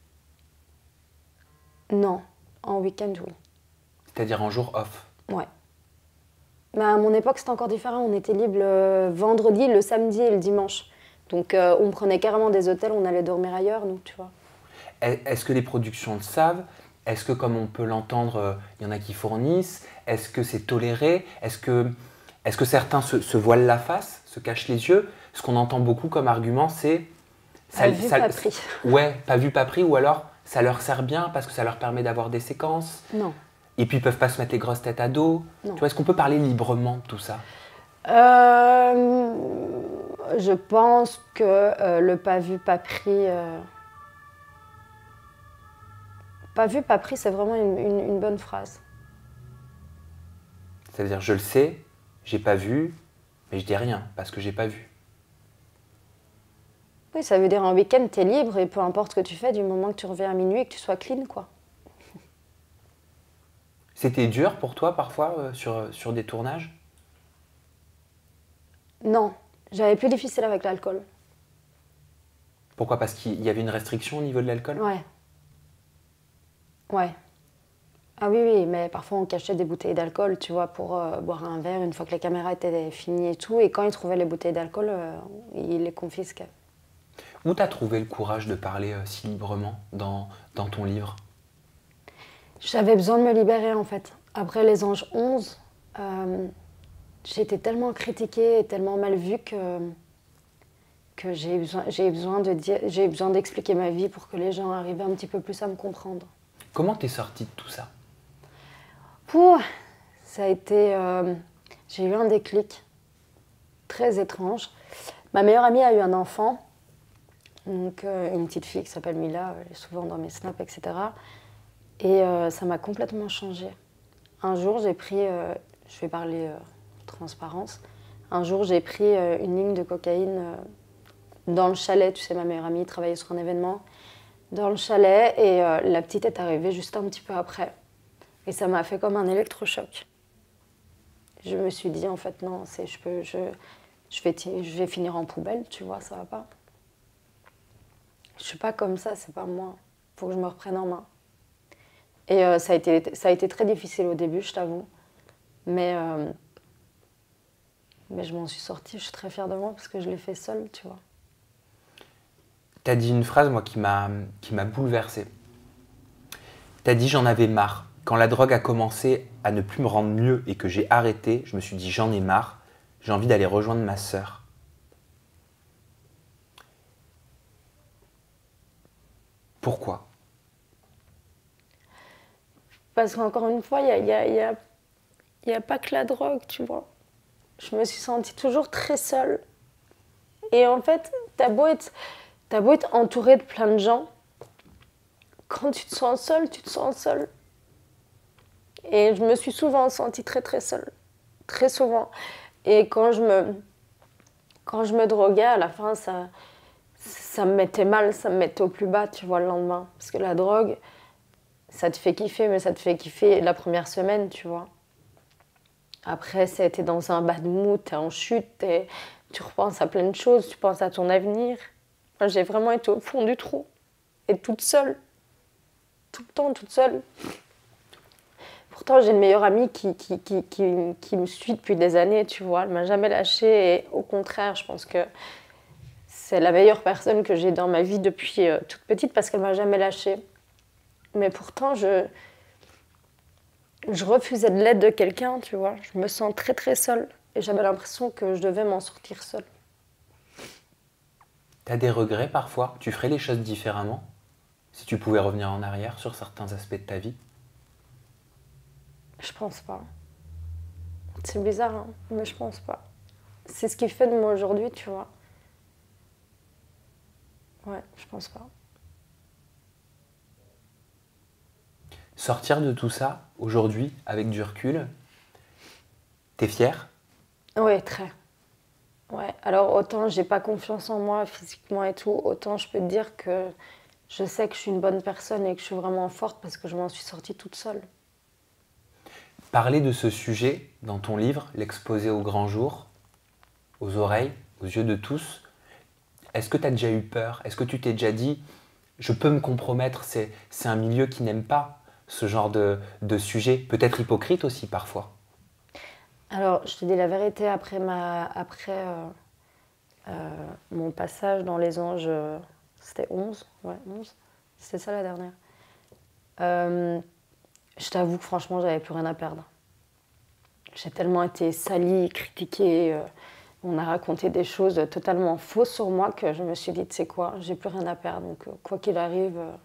Non, en week-end, oui. C'est-à-dire en jour off? Ouais. Mais à mon époque, c'était encore différent. On était libre le vendredi, le samedi et le dimanche. Donc euh, on prenait carrément des hôtels, on allait dormir ailleurs, nous, tu vois. Est- Est-ce que les productions le savent? Est-ce que, comme on peut l'entendre, euh, il y en a qui fournissent? Est-ce que c'est toléré? Est-ce que, est-ce que certains se, se voilent la face, se cachent les yeux? Ce qu'on entend beaucoup comme argument, c'est... Pas vu, pas pris. Ouais, pas vu, pas pris, ou alors ça leur sert bien parce que ça leur permet d'avoir des séquences. Non. Et puis ils peuvent pas se mettre les grosses têtes à dos. Non. Tu vois, est-ce qu'on peut parler librement de tout ça? Euh, je pense que euh, le pas vu, pas pris. euh, Pas vu, pas pris, c'est vraiment une, une- une bonne phrase. C'est-à-dire, je le sais, j'ai pas vu, mais je dis rien parce que j'ai pas vu. Oui, ça veut dire un week-end, t'es libre et peu importe ce que tu fais, du moment que tu reviens à minuit et que tu sois clean, quoi. C'était dur pour toi parfois euh, sur, sur des tournages? Non, j'avais plus difficile avec l'alcool. Pourquoi? Parce qu'il y avait une restriction au niveau de l'alcool? Ouais. Ouais. Ah oui, oui, mais parfois on cachait des bouteilles d'alcool, tu vois, pour euh, boire un verre une fois que les caméras étaient finies et tout. Et quand ils trouvaient les bouteilles d'alcool, euh, ils les confisquaient. Où t'as trouvé le courage de parler euh, si librement dans, dans ton livre? J'avais besoin de me libérer, en fait. Après Les Anges onze, euh, j'ai été tellement critiquée et tellement mal vue que, que j'ai eu besoin, j'ai eu besoin de dire, j'ai eu besoin d'expliquer ma vie pour que les gens arrivent un petit peu plus à me comprendre. Comment t'es sortie de tout ça? Pouh, ça a été... euh, j'ai eu un déclic très étrange. Ma meilleure amie a eu un enfant, donc euh, une petite fille qui s'appelle Mila, elle est souvent dans mes snaps, et cetera. Et euh, ça m'a complètement changée. Un jour, j'ai pris, euh, je vais parler euh, transparence, un jour, j'ai pris euh, une ligne de cocaïne euh, dans le chalet. Tu sais, ma meilleure amie travaillait sur un événement dans le chalet et euh, la petite est arrivée juste un petit peu après. Et ça m'a fait comme un électrochoc. Je me suis dit, en fait, non, c'est, je, peux, je, je, vais, ti- je vais finir en poubelle, tu vois, ça va pas. Je suis pas comme ça, c'est pas moi. Faut que je me reprenne en main. Et euh, ça, a été, ça a été très difficile au début, je t'avoue. Mais, euh, mais je m'en suis sortie, je suis très fière de moi parce que je l'ai fait seule, tu vois. T'as dit une phrase, moi, qui m'a qui m'a bouleversée. T'as dit, j'en avais marre. Quand la drogue a commencé à ne plus me rendre mieux et que j'ai arrêté, je me suis dit, j'en ai marre. J'ai envie d'aller rejoindre ma sœur. Pourquoi? Parce qu'encore une fois, il n'y a, y a, y a, y a pas que la drogue, tu vois. Je me suis sentie toujours très seule. Et en fait, t'as beau être, t'as beau être entouré de plein de gens, quand tu te sens seule, tu te sens seule. Et je me suis souvent sentie très très seule, très souvent. Et quand je me, quand je me droguais, à la fin, ça, ça me mettait mal, ça me mettait au plus bas, tu vois, le lendemain. Parce que la drogue, ça te fait kiffer, mais ça te fait kiffer la première semaine, tu vois. Après, ça a été dans un bad mood, t'es en chute, t'es, tu repenses à plein de choses, tu penses à ton avenir. Moi, j'ai vraiment été au fond du trou, et toute seule, tout le temps toute seule. Pourtant, j'ai une meilleure amie qui, qui, qui, qui, qui me suit depuis des années, tu vois. Elle m'a jamais lâchée et au contraire, je pense que c'est la meilleure personne que j'ai dans ma vie depuis euh, toute petite parce qu'elle m'a jamais lâchée. Mais pourtant, je, je refusais de l'aide de quelqu'un, tu vois. Je me sens très très seule et j'avais l'impression que je devais m'en sortir seule. T'as des regrets parfois? Tu ferais les choses différemment si tu pouvais revenir en arrière sur certains aspects de ta vie? Je pense pas. C'est bizarre, hein, mais je pense pas. C'est ce qui fait de moi aujourd'hui, tu vois. Ouais, je pense pas. Sortir de tout ça, aujourd'hui, avec du recul, t'es fière? Oui, très. Ouais, alors autant j'ai pas confiance en moi physiquement et tout, autant je peux te dire que je sais que je suis une bonne personne et que je suis vraiment forte parce que je m'en suis sortie toute seule. Parler de ce sujet dans ton livre, l'exposer au grand jour, aux oreilles, aux yeux de tous, est-ce que tu as déjà eu peur? Est-ce que tu t'es déjà dit, je peux me compromettre, c'est, c'est un milieu qui n'aime pas ce genre de, de sujet, peut-être hypocrite aussi parfois? Alors, je te dis la vérité, après, ma, après euh, euh, mon passage dans Les Anges, euh, c'était onze, ouais, onze, c'était ça la dernière. Euh, je t'avoue que franchement, j'avais plus rien à perdre. J'ai tellement été salie, critiquée, euh, on a raconté des choses totalement fausses sur moi que je me suis dit, tu sais quoi, j'ai plus rien à perdre, donc euh, quoi qu'il arrive, euh,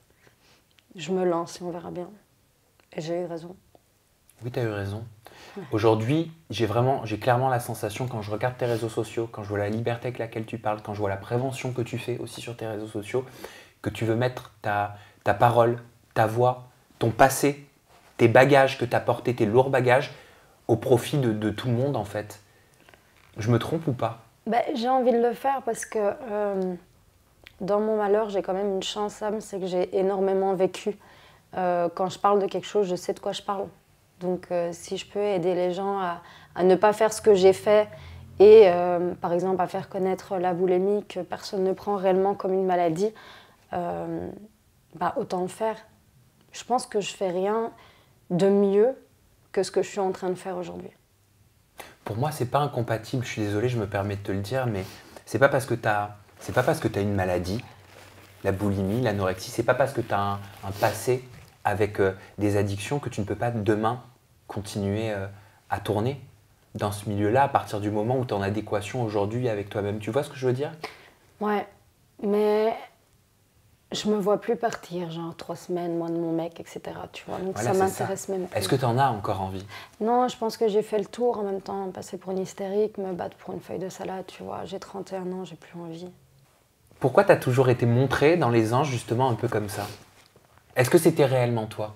je me lance et on verra bien. Et j'ai eu raison. Oui, tu as eu raison. Aujourd'hui, j'ai vraiment, j'ai clairement la sensation, quand je regarde tes réseaux sociaux, quand je vois la liberté avec laquelle tu parles, quand je vois la prévention que tu fais aussi sur tes réseaux sociaux, que tu veux mettre ta, ta parole, ta voix, ton passé, tes bagages que tu as portés, tes lourds bagages, au profit de, de tout le monde en fait. Je me trompe ou pas? Ben, j'ai envie de le faire parce que euh, dans mon malheur, j'ai quand même une chance, Sam, c'est que j'ai énormément vécu. Euh, quand je parle de quelque chose, je sais de quoi je parle. Donc euh, si je peux aider les gens à, à ne pas faire ce que j'ai fait et euh, par exemple à faire connaître la boulimie que personne ne prend réellement comme une maladie, euh, bah, autant le faire. Je pense que je fais rien de mieux que ce que je suis en train de faire aujourd'hui. Pour moi, c'est pas incompatible. Je suis désolé, je me permets de te le dire, mais c'est pas parce que tu as, c'est pas parce que tu as une maladie, la boulimie, l'anorexie, c'est pas parce que tu as un, un passé avec euh, des addictions que tu ne peux pas demain continuer euh, à tourner dans ce milieu-là à partir du moment où tu es en adéquation aujourd'hui avec toi-même. Tu vois ce que je veux dire? Ouais, mais je me vois plus partir, genre trois semaines, loin de mon mec, et cetera. Tu vois, donc Voilà, ça c'est m'intéresse ça. même plus. Est-ce que tu en as encore envie? Non, je pense que j'ai fait le tour en même temps, passer pour une hystérique, me battre pour une feuille de salade, tu vois. J'ai trente et un ans, j'ai plus envie. Pourquoi tu as toujours été montrée dans Les Anges justement un peu comme ça? Est-ce que c'était réellement toi?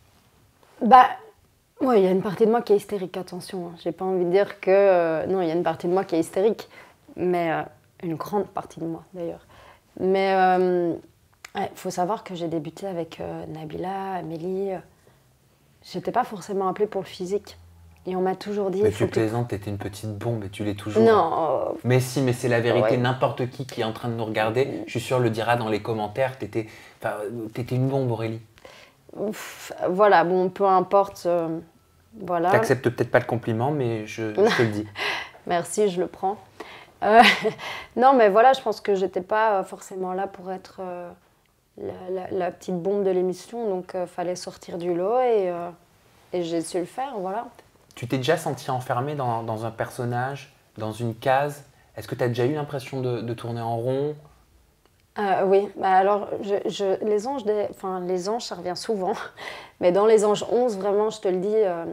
Bah, ouais, il y a une partie de moi qui est hystérique, attention. Hein. J'ai pas envie de dire que... euh, non, il y a une partie de moi qui est hystérique, mais euh, une grande partie de moi, d'ailleurs. Mais il euh, ouais, faut savoir que j'ai débuté avec euh, Nabila, Amélie. Euh, J'étais pas forcément appelée pour le physique. Et on m'a toujours dit... Mais il faut tu que tu- plaisantes, t'étais une petite bombe et tu l'es toujours. Non, euh, Mais si, mais c'est la vérité. ouais. N'importe qui qui est en train de nous regarder, je suis sûr, le dira dans les commentaires. T'étais, enfin, t'étais une bombe, Aurélie. Pff, voilà, bon, peu importe. euh, voilà. T'acceptes peut-être pas le compliment, mais je, je te le dis. Merci, je le prends. Euh, non, mais voilà, je pense que j'étais pas forcément là pour être euh, la, la- la petite bombe de l'émission, donc il fallait sortir du lot et, euh, et j'ai su le faire, voilà. Tu t'es déjà senti enfermée dans, dans un personnage, dans une case? Est-ce que tu as déjà eu l'impression de, de tourner en rond? Euh, oui, bah alors je, je- les anges, des- enfin les anges, ça revient souvent, mais dans les anges onze, vraiment, je te le dis, euh,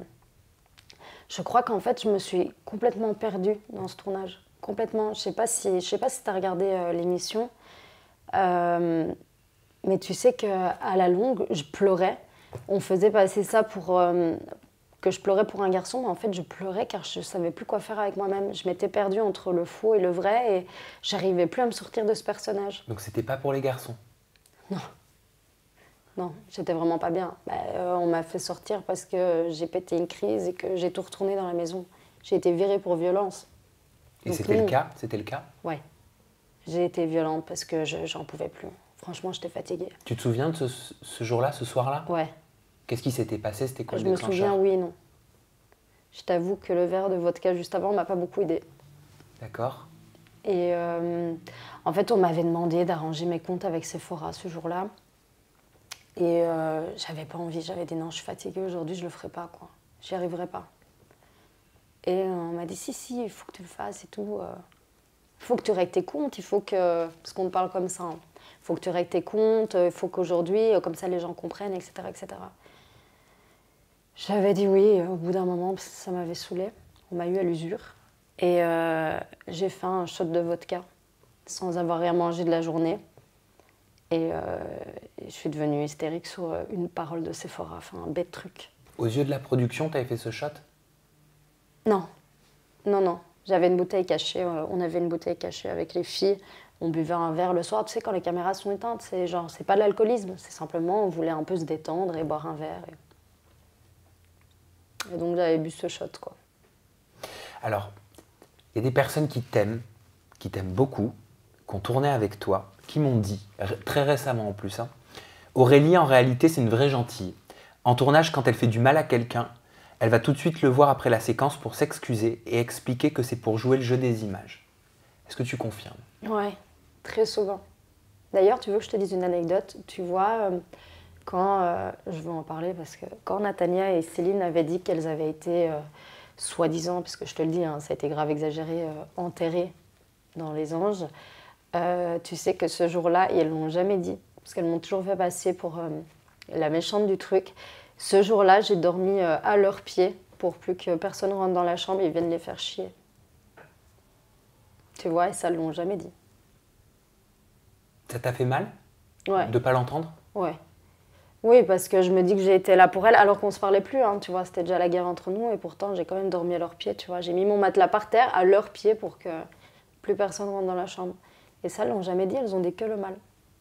je crois qu'en fait, je me suis complètement perdue dans ce tournage, complètement. Je sais pas si, je sais pas si tu as regardé euh, l'émission. Euh, mais tu sais qu'à la longue, je pleurais. On faisait passer ça pour euh, que je pleurais pour un garçon, mais en fait, je pleurais car je ne savais plus quoi faire avec moi-même. Je m'étais perdue entre le faux et le vrai et j'arrivais plus à me sortir de ce personnage. Donc c'était pas pour les garçons? Non. Non, j'étais vraiment pas bien. Bah, euh, on m'a fait sortir parce que j'ai pété une crise et que j'ai tout retourné dans la maison. J'ai été virée pour violence. Et Donc, c'était non. le cas? C'était le cas? Ouais. J'ai été violente parce que je, j'en pouvais plus. Franchement, j'étais fatiguée. Tu te souviens de ce, ce jour-là, ce soir-là? Ouais. Qu'est-ce qui s'était passé? C'était quoi Je le me déclencheur? souviens, oui et non. Je t'avoue que le verre de vodka juste avant m'a pas beaucoup aidé. D'accord. Et euh, en fait, on m'avait demandé d'arranger mes comptes avec Sephora ce jour-là. Et euh, j'avais pas envie. J'avais dit non, je suis fatiguée aujourd'hui, je le ferai pas, quoi. J'y arriverai pas. Et on m'a dit si, si, il faut que tu le fasses et tout. Il faut que tu règles tes comptes, il faut que. Parce qu'on te parle comme ça. Il faut que tu règles tes comptes, il faut qu'aujourd'hui, comme ça les gens comprennent, et cetera et cetera. J'avais dit oui au bout d'un moment parce que ça m'avait saoulée. On m'a eu à l'usure. Et euh, j'ai fait un shot de vodka sans avoir rien mangé de la journée. Et euh, je suis devenue hystérique sur une parole de Sephora, enfin un bête truc. Aux yeux de la production, tu avais fait ce shot? Non, non, non. J'avais une bouteille cachée, euh, on avait une bouteille cachée avec les filles. On buvait un verre le soir, tu sais, quand les caméras sont éteintes, c'est genre, c'est pas de l'alcoolisme, c'est simplement, on voulait un peu se détendre et boire un verre. Et, et donc j'avais bu ce shot, quoi. Alors, il y a des personnes qui t'aiment, qui t'aiment beaucoup, qui ont tourné avec toi, qui m'ont dit, très récemment en plus, hein, Aurélie, en réalité, c'est une vraie gentille. En tournage, quand elle fait du mal à quelqu'un, elle va tout de suite le voir après la séquence pour s'excuser et expliquer que c'est pour jouer le jeu des images. Est-ce que tu confirmes? Ouais, très souvent. D'ailleurs, tu veux que je te dise une anecdote? Tu vois, euh, quand, euh, je veux en parler parce que quand Natania et Céline avaient dit qu'elles avaient été, euh, soi-disant, parce que je te le dis, hein, ça a été grave exagéré, euh, enterrées dans les anges, euh, tu sais que ce jour-là, et elles ne l'ont jamais dit, parce qu'elles m'ont toujours fait passer pour euh, la méchante du truc. Ce jour-là, j'ai dormi euh, à leurs pieds pour plus que personne rentre dans la chambre et vienne les faire chier. Tu vois, et ça, elles ne l'ont jamais dit. Ça t'a fait mal Ouais. de ne pas l'entendre? Ouais. Oui, parce que je me dis que j'ai été là pour elles, alors qu'on ne se parlait plus, hein, tu vois, c'était déjà la guerre entre nous, et pourtant j'ai quand même dormi à leurs pieds, tu vois. J'ai mis mon matelas par terre, à leurs pieds, pour que plus personne rentre dans la chambre. Et ça, elles l'ont jamais dit, elles ont dit que le mal.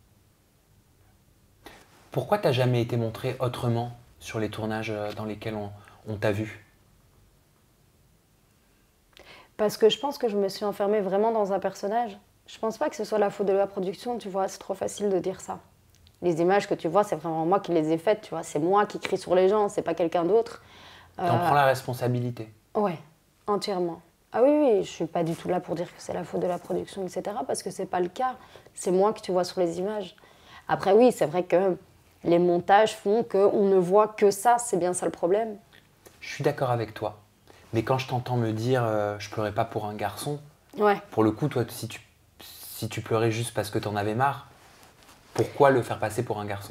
Pourquoi t'as jamais été montré autrement sur les tournages dans lesquels on, on t'a vu? Parce que je pense que je me suis enfermée vraiment dans un personnage. Je pense pas que ce soit la faute de la production, tu vois, c'est trop facile de dire ça. Les images que tu vois, c'est vraiment moi qui les ai faites, tu vois, c'est moi qui crie sur les gens, c'est pas quelqu'un d'autre. T'en Euh, prends la responsabilité? Ouais, entièrement. Ah oui, oui, je suis pas du tout là pour dire que c'est la faute de la production, et cetera, parce que c'est pas le cas. C'est moi que tu vois sur les images. Après, oui, c'est vrai que les montages font qu'on ne voit que ça, c'est bien ça le problème. Je suis d'accord avec toi. Mais quand je t'entends me dire euh, je pleurais pas pour un garçon, Ouais. pour le coup, toi, si tu, si tu pleurais juste parce que t'en avais marre, pourquoi le faire passer pour un garçon?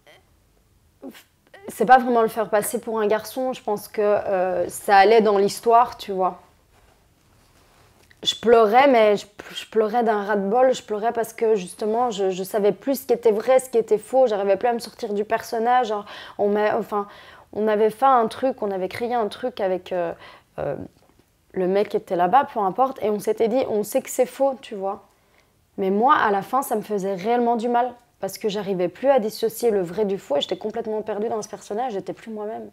C'est pas vraiment le faire passer pour un garçon, je pense que euh, ça allait dans l'histoire, tu vois. Je pleurais, mais je, je pleurais d'un ras-de-bol, je pleurais parce que justement, je, je savais plus ce qui était vrai, ce qui était faux, j'arrivais plus à me sortir du personnage. Genre, on, m'a, enfin, on avait fait un truc, on avait créé un truc avec euh, euh, le mec qui était là-bas, peu importe, et on s'était dit, on sait que c'est faux, tu vois. Mais moi, à la fin, ça me faisait réellement du mal, parce que j'arrivais plus à dissocier le vrai du faux, et j'étais complètement perdue dans ce personnage, j'étais plus moi-même.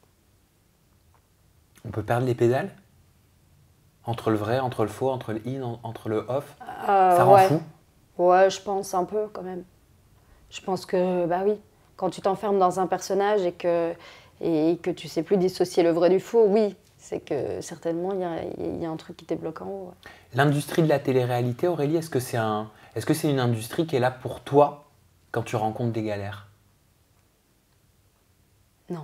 On peut perdre les pédales? Entre le vrai, entre le faux, entre le in, entre le off? Euh, Ça rend ouais. fou? Ouais, je pense un peu quand même. Je pense que, bah oui, quand tu t'enfermes dans un personnage et que, et que tu sais plus dissocier le vrai du faux, oui, c'est que certainement il y a, y a un truc qui te bloque en haut. Ouais. L'industrie de la télé-réalité, Aurélie, est-ce que c'est un, est-ce que c'est une industrie qui est là pour toi quand tu rencontres des galères? Non.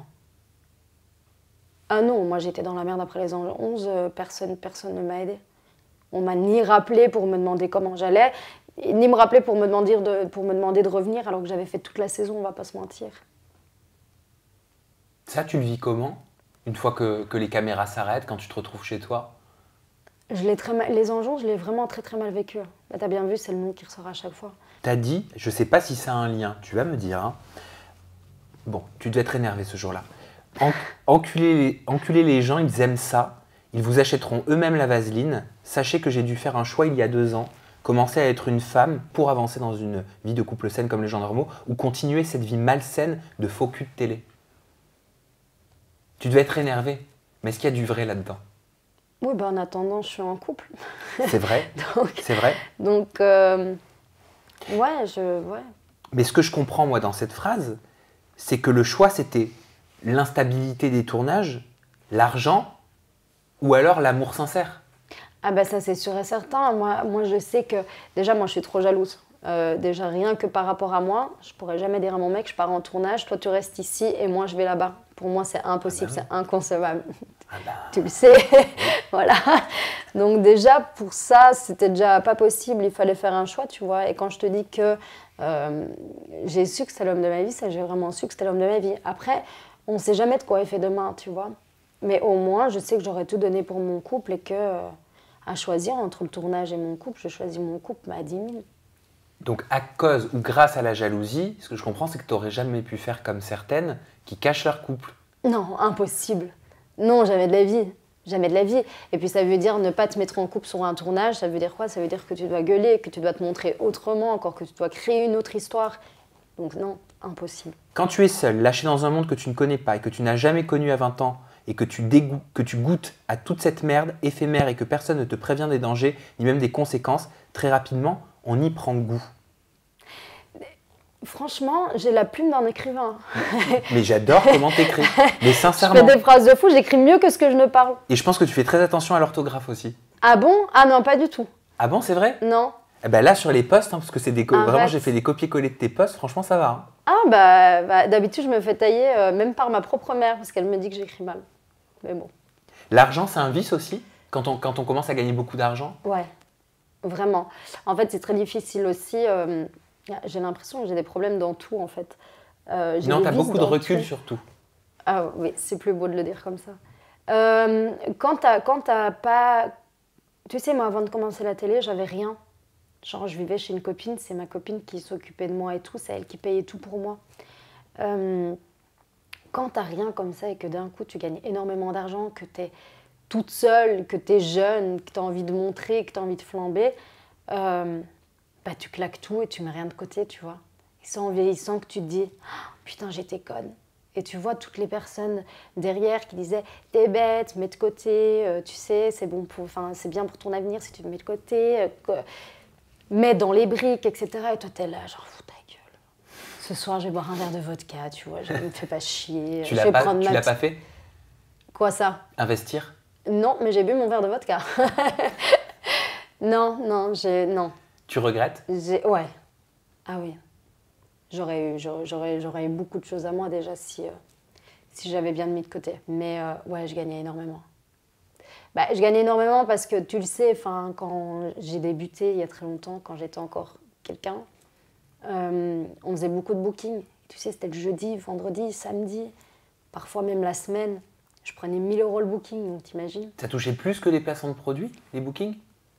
Ah non, moi j'étais dans la merde après les onze, euh, personne, personne ne m'a aidée. On m'a ni rappelé pour me demander comment j'allais, ni me rappeler pour me demander de, pour me demander de revenir alors que j'avais fait toute la saison, on va pas se mentir. Ça, tu le vis comment? Une fois que, que les caméras s'arrêtent, quand tu te retrouves chez toi? Je l'ai très mal, les enjeux, je l'ai vraiment très très mal vécu. Bah, t'as bien vu, c'est le nom qui ressort à chaque fois. t'as dit, je sais pas si ça a un lien, tu vas me dire, hein. Bon, tu devais être énervé ce jour-là. En, enculer, les, enculer les gens, ils aiment ça. Ils vous achèteront eux-mêmes la vaseline. Sachez que j'ai dû faire un choix il y a deux ans. Commencer à être une femme pour avancer dans une vie de couple saine comme les gens normaux ou continuer cette vie malsaine de faux cul de télé. Tu devais être énervé. Mais est-ce qu'il y a du vrai là-dedans? Oui, ben en attendant, je suis en couple. C'est vrai. C'est vrai. Donc, euh, ouais, je... Ouais. Mais ce que je comprends, moi, dans cette phrase, c'est que le choix, c'était l'instabilité des tournages, l'argent ou alors l'amour sincère. Ah bah ça c'est sûr et certain. Moi, moi je sais que déjà moi je suis trop jalouse. Euh, déjà rien que par rapport à moi, je pourrais jamais dire à mon mec je pars en tournage, toi tu restes ici et moi je vais là-bas. Pour moi c'est impossible, ah bah c'est inconcevable. Ah bah... Tu le sais, voilà. Donc déjà pour ça c'était déjà pas possible, il fallait faire un choix, tu vois. Et quand je te dis que euh, j'ai su que c'était l'homme de ma vie, ça j'ai vraiment su que c'était l'homme de ma vie. Après on sait jamais de quoi il fait demain, tu vois. Mais au moins je sais que j'aurais tout donné pour mon couple et que euh, à choisir entre le tournage et mon couple, je choisis mon couple à dix mille. Donc à cause ou grâce à la jalousie, ce que je comprends, c'est que tu n'aurais jamais pu faire comme certaines qui cachent leur couple. Non, impossible. Non, jamais de la vie. Jamais de la vie. Et puis ça veut dire ne pas te mettre en couple sur un tournage, ça veut dire quoi? Ça veut dire que tu dois gueuler, que tu dois te montrer autrement, encore que tu dois créer une autre histoire. Donc non, impossible. Quand tu es seule, lâchée dans un monde que tu ne connais pas et que tu n'as jamais connu à vingt ans, et que tu, dégoûtes, que tu goûtes à toute cette merde éphémère et que personne ne te prévient des dangers, ni même des conséquences, très rapidement, on y prend goût. Franchement, j'ai la plume d'un écrivain. Mais j'adore comment t'écris. Mais sincèrement. Je fais des phrases de fou, j'écris mieux que ce que je ne parle. Et je pense que tu fais très attention à l'orthographe aussi. Ah bon? Ah non, pas du tout. Ah bon, c'est vrai? Non. Eh ben là, sur les posts, hein, parce que c'est des vraiment, j'ai fait des copier-coller de tes posts, franchement, ça va. Hein. Ah bah, bah d'habitude, je me fais tailler euh, même par ma propre mère, parce qu'elle me dit que j'écris mal. Mais bon. L'argent, c'est un vice aussi quand on, quand on commence à gagner beaucoup d'argent? Ouais, vraiment. En fait, c'est très difficile aussi. Euh, j'ai l'impression que j'ai des problèmes dans tout, en fait. Euh, non, tu as beaucoup de recul tout. Sur tout. Ah oui, c'est plus beau de le dire comme ça. Euh, quand tu n'as pas... Tu sais, moi, avant de commencer la télé, j'avais rien. Genre, je vivais chez une copine, c'est ma copine qui s'occupait de moi et tout, c'est elle qui payait tout pour moi. Euh, quand tu n'as rien comme ça et que d'un coup, tu gagnes énormément d'argent, que tu es toute seule, que tu es jeune, que tu as envie de montrer, que tu as envie de flamber, euh, bah, tu claques tout et tu mets rien de côté, tu vois. Et c'est en vieillissant que tu te dis oh, « Putain, j'étais conne ». Et tu vois toutes les personnes derrière qui disaient « T'es bête, mets de côté, euh, tu sais, c'est bon pour, c'est bien pour ton avenir si tu te mets de côté, euh, mets dans les briques, et cetera » Et toi, t'es là, genre, fous ta gueule. Ce soir, je vais boire un verre de vodka, tu vois, je ne me fais pas chier. Tu l'as pas, tu l'as pas fait? Quoi ça? Investir? Non, mais j'ai bu mon verre de vodka. non, non, j'ai... Non. Tu regrettes? J'ai... Ouais. Ah oui. J'aurais eu, j'aurais, j'aurais eu beaucoup de choses à moi déjà si, euh, si j'avais bien mis de côté. Mais euh, ouais, je gagnais énormément. Bah, je gagnais énormément parce que tu le sais, quand j'ai débuté il y a très longtemps, quand j'étais encore quelqu'un, euh, on faisait beaucoup de bookings. Tu sais, c'était le jeudi, vendredi, samedi, parfois même la semaine. Je prenais mille euros le booking, donc t'imagines. Ça touchait plus que les placements de produits, les bookings?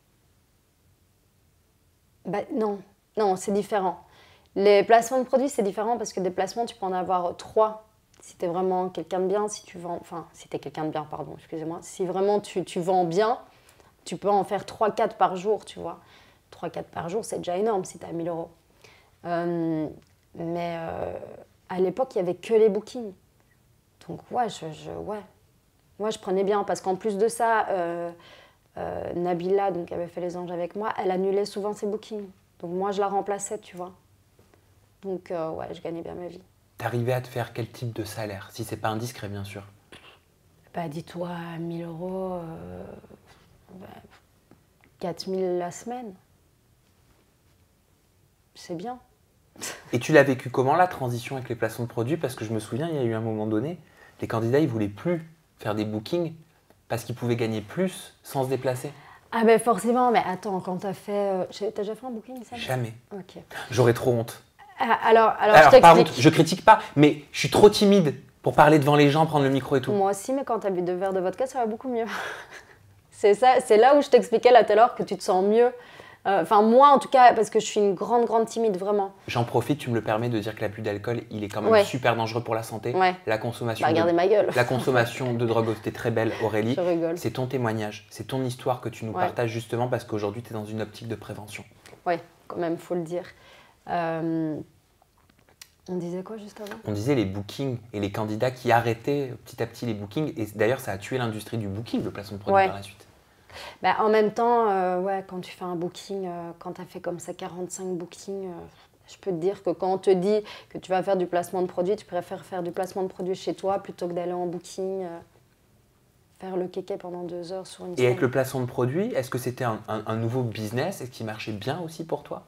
Bah non, non, c'est différent. Les placements de produits, c'est différent parce que des placements, tu peux en avoir trois. Si tu es vraiment quelqu'un de bien, si tu vends... Enfin, si tu es quelqu'un de bien, pardon, excusez-moi. Si vraiment tu, tu vends bien, tu peux en faire trois quatre par jour, tu vois. trois quatre par jour, c'est déjà énorme si tu as mille euros. Euh, mais euh, à l'époque, il n'y avait que les bookings. Donc, ouais, je, je, ouais. ouais, je prenais bien parce qu'en plus de ça, euh, euh, Nabila, donc, qui avait fait les anges avec moi, elle annulait souvent ses bookings. Donc, moi, je la remplaçais, tu vois. Donc, euh, ouais, je gagnais bien ma vie. T'arrivais à te faire quel type de salaire? Si c'est pas indiscret, bien sûr. Bah, dis-toi, mille euros, euh, bah, quatre mille la semaine. C'est bien. Et tu l'as vécu comment, la transition avec les placements de produits? Parce que je me souviens, il y a eu un moment donné, les candidats, ils voulaient plus faire des bookings parce qu'ils pouvaient gagner plus sans se déplacer. Ah ben forcément, mais attends, quand t'as fait... Euh, t'as déjà fait un booking, ça? Jamais. Ok. J'aurais trop honte. Alors, alors, alors je par contre, je critique pas, mais je suis trop timide pour parler devant les gens, prendre le micro et tout. Moi aussi, mais quand tu as bu deux verres de vodka, ça va beaucoup mieux. C'est ça, c'est là où je t'expliquais là tout à l'heure que tu te sens mieux Enfin, euh, moi, en tout cas, parce que je suis une grande, grande timide, vraiment. J'en profite, tu me le permets de dire que l'abus d'alcool, il est quand même ouais. super dangereux pour la santé. Ouais. La consommation, bah, regardez de, ma gueule. la consommation de drogue, c'était très belle, Aurélie. Je rigole. C'est ton témoignage, c'est ton histoire que tu nous ouais. partages justement parce qu'aujourd'hui, tu es dans une optique de prévention. Oui, quand même, faut le dire. Euh... On disait quoi juste avant? On disait les bookings et les candidats qui arrêtaient petit à petit les bookings. Et d'ailleurs, ça a tué l'industrie du booking, le placement de produits ouais. par la suite. Bah, en même temps, euh, ouais, quand tu fais un booking, euh, quand tu as fait comme ça quarante-cinq bookings, euh, je peux te dire que quand on te dit que tu vas faire du placement de produits, tu préfères faire du placement de produits chez toi plutôt que d'aller en booking, euh, faire le kéké pendant deux heures sur une Et scène. avec le placement de produits, est-ce que c'était un, un, un nouveau business? Est-ce qu'il marchait bien aussi pour toi?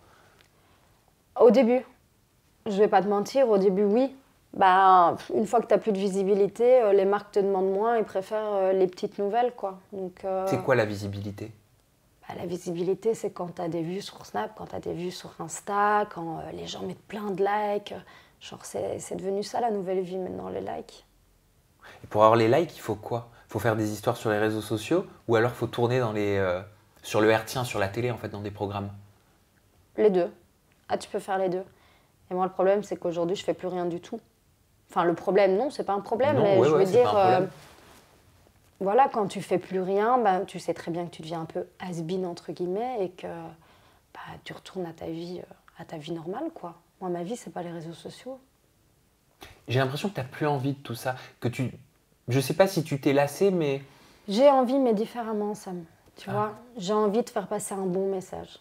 Au début. Je vais pas te mentir, au début, oui. Bah, une fois que tu n'as plus de visibilité, euh, les marques te demandent moins et préfèrent euh, les petites nouvelles, quoi. Donc, euh, c'est quoi la visibilité? bah, la visibilité, c'est quand tu as des vues sur Snap, quand tu as des vues sur Insta, quand euh, les gens mettent plein de likes. Genre, c'est, c'est devenu ça, la nouvelle vie, maintenant, les likes. Et pour avoir les likes, il faut quoi? Il faut faire des histoires sur les réseaux sociaux ou alors il faut tourner dans les, euh, sur le R T un, sur la télé, en fait, dans des programmes? Les deux. Ah, tu peux faire les deux. Et moi, le problème, c'est qu'aujourd'hui, je fais plus rien du tout. Enfin, le problème, non, c'est pas un problème, non, mais ouais, je ouais, veux c'est dire, pas un euh, voilà, quand tu fais plus rien, bah, tu sais très bien que tu deviens un peu has-been, entre guillemets, et que bah, tu retournes à ta vie, euh, à ta vie normale, quoi. Moi, ma vie, c'est pas les réseaux sociaux. J'ai l'impression que tu n'as plus envie de tout ça, que tu... Je sais pas si tu t'es lassé, mais... J'ai envie, mais différemment, Sam. Tu Ah. vois, j'ai envie de faire passer un bon message.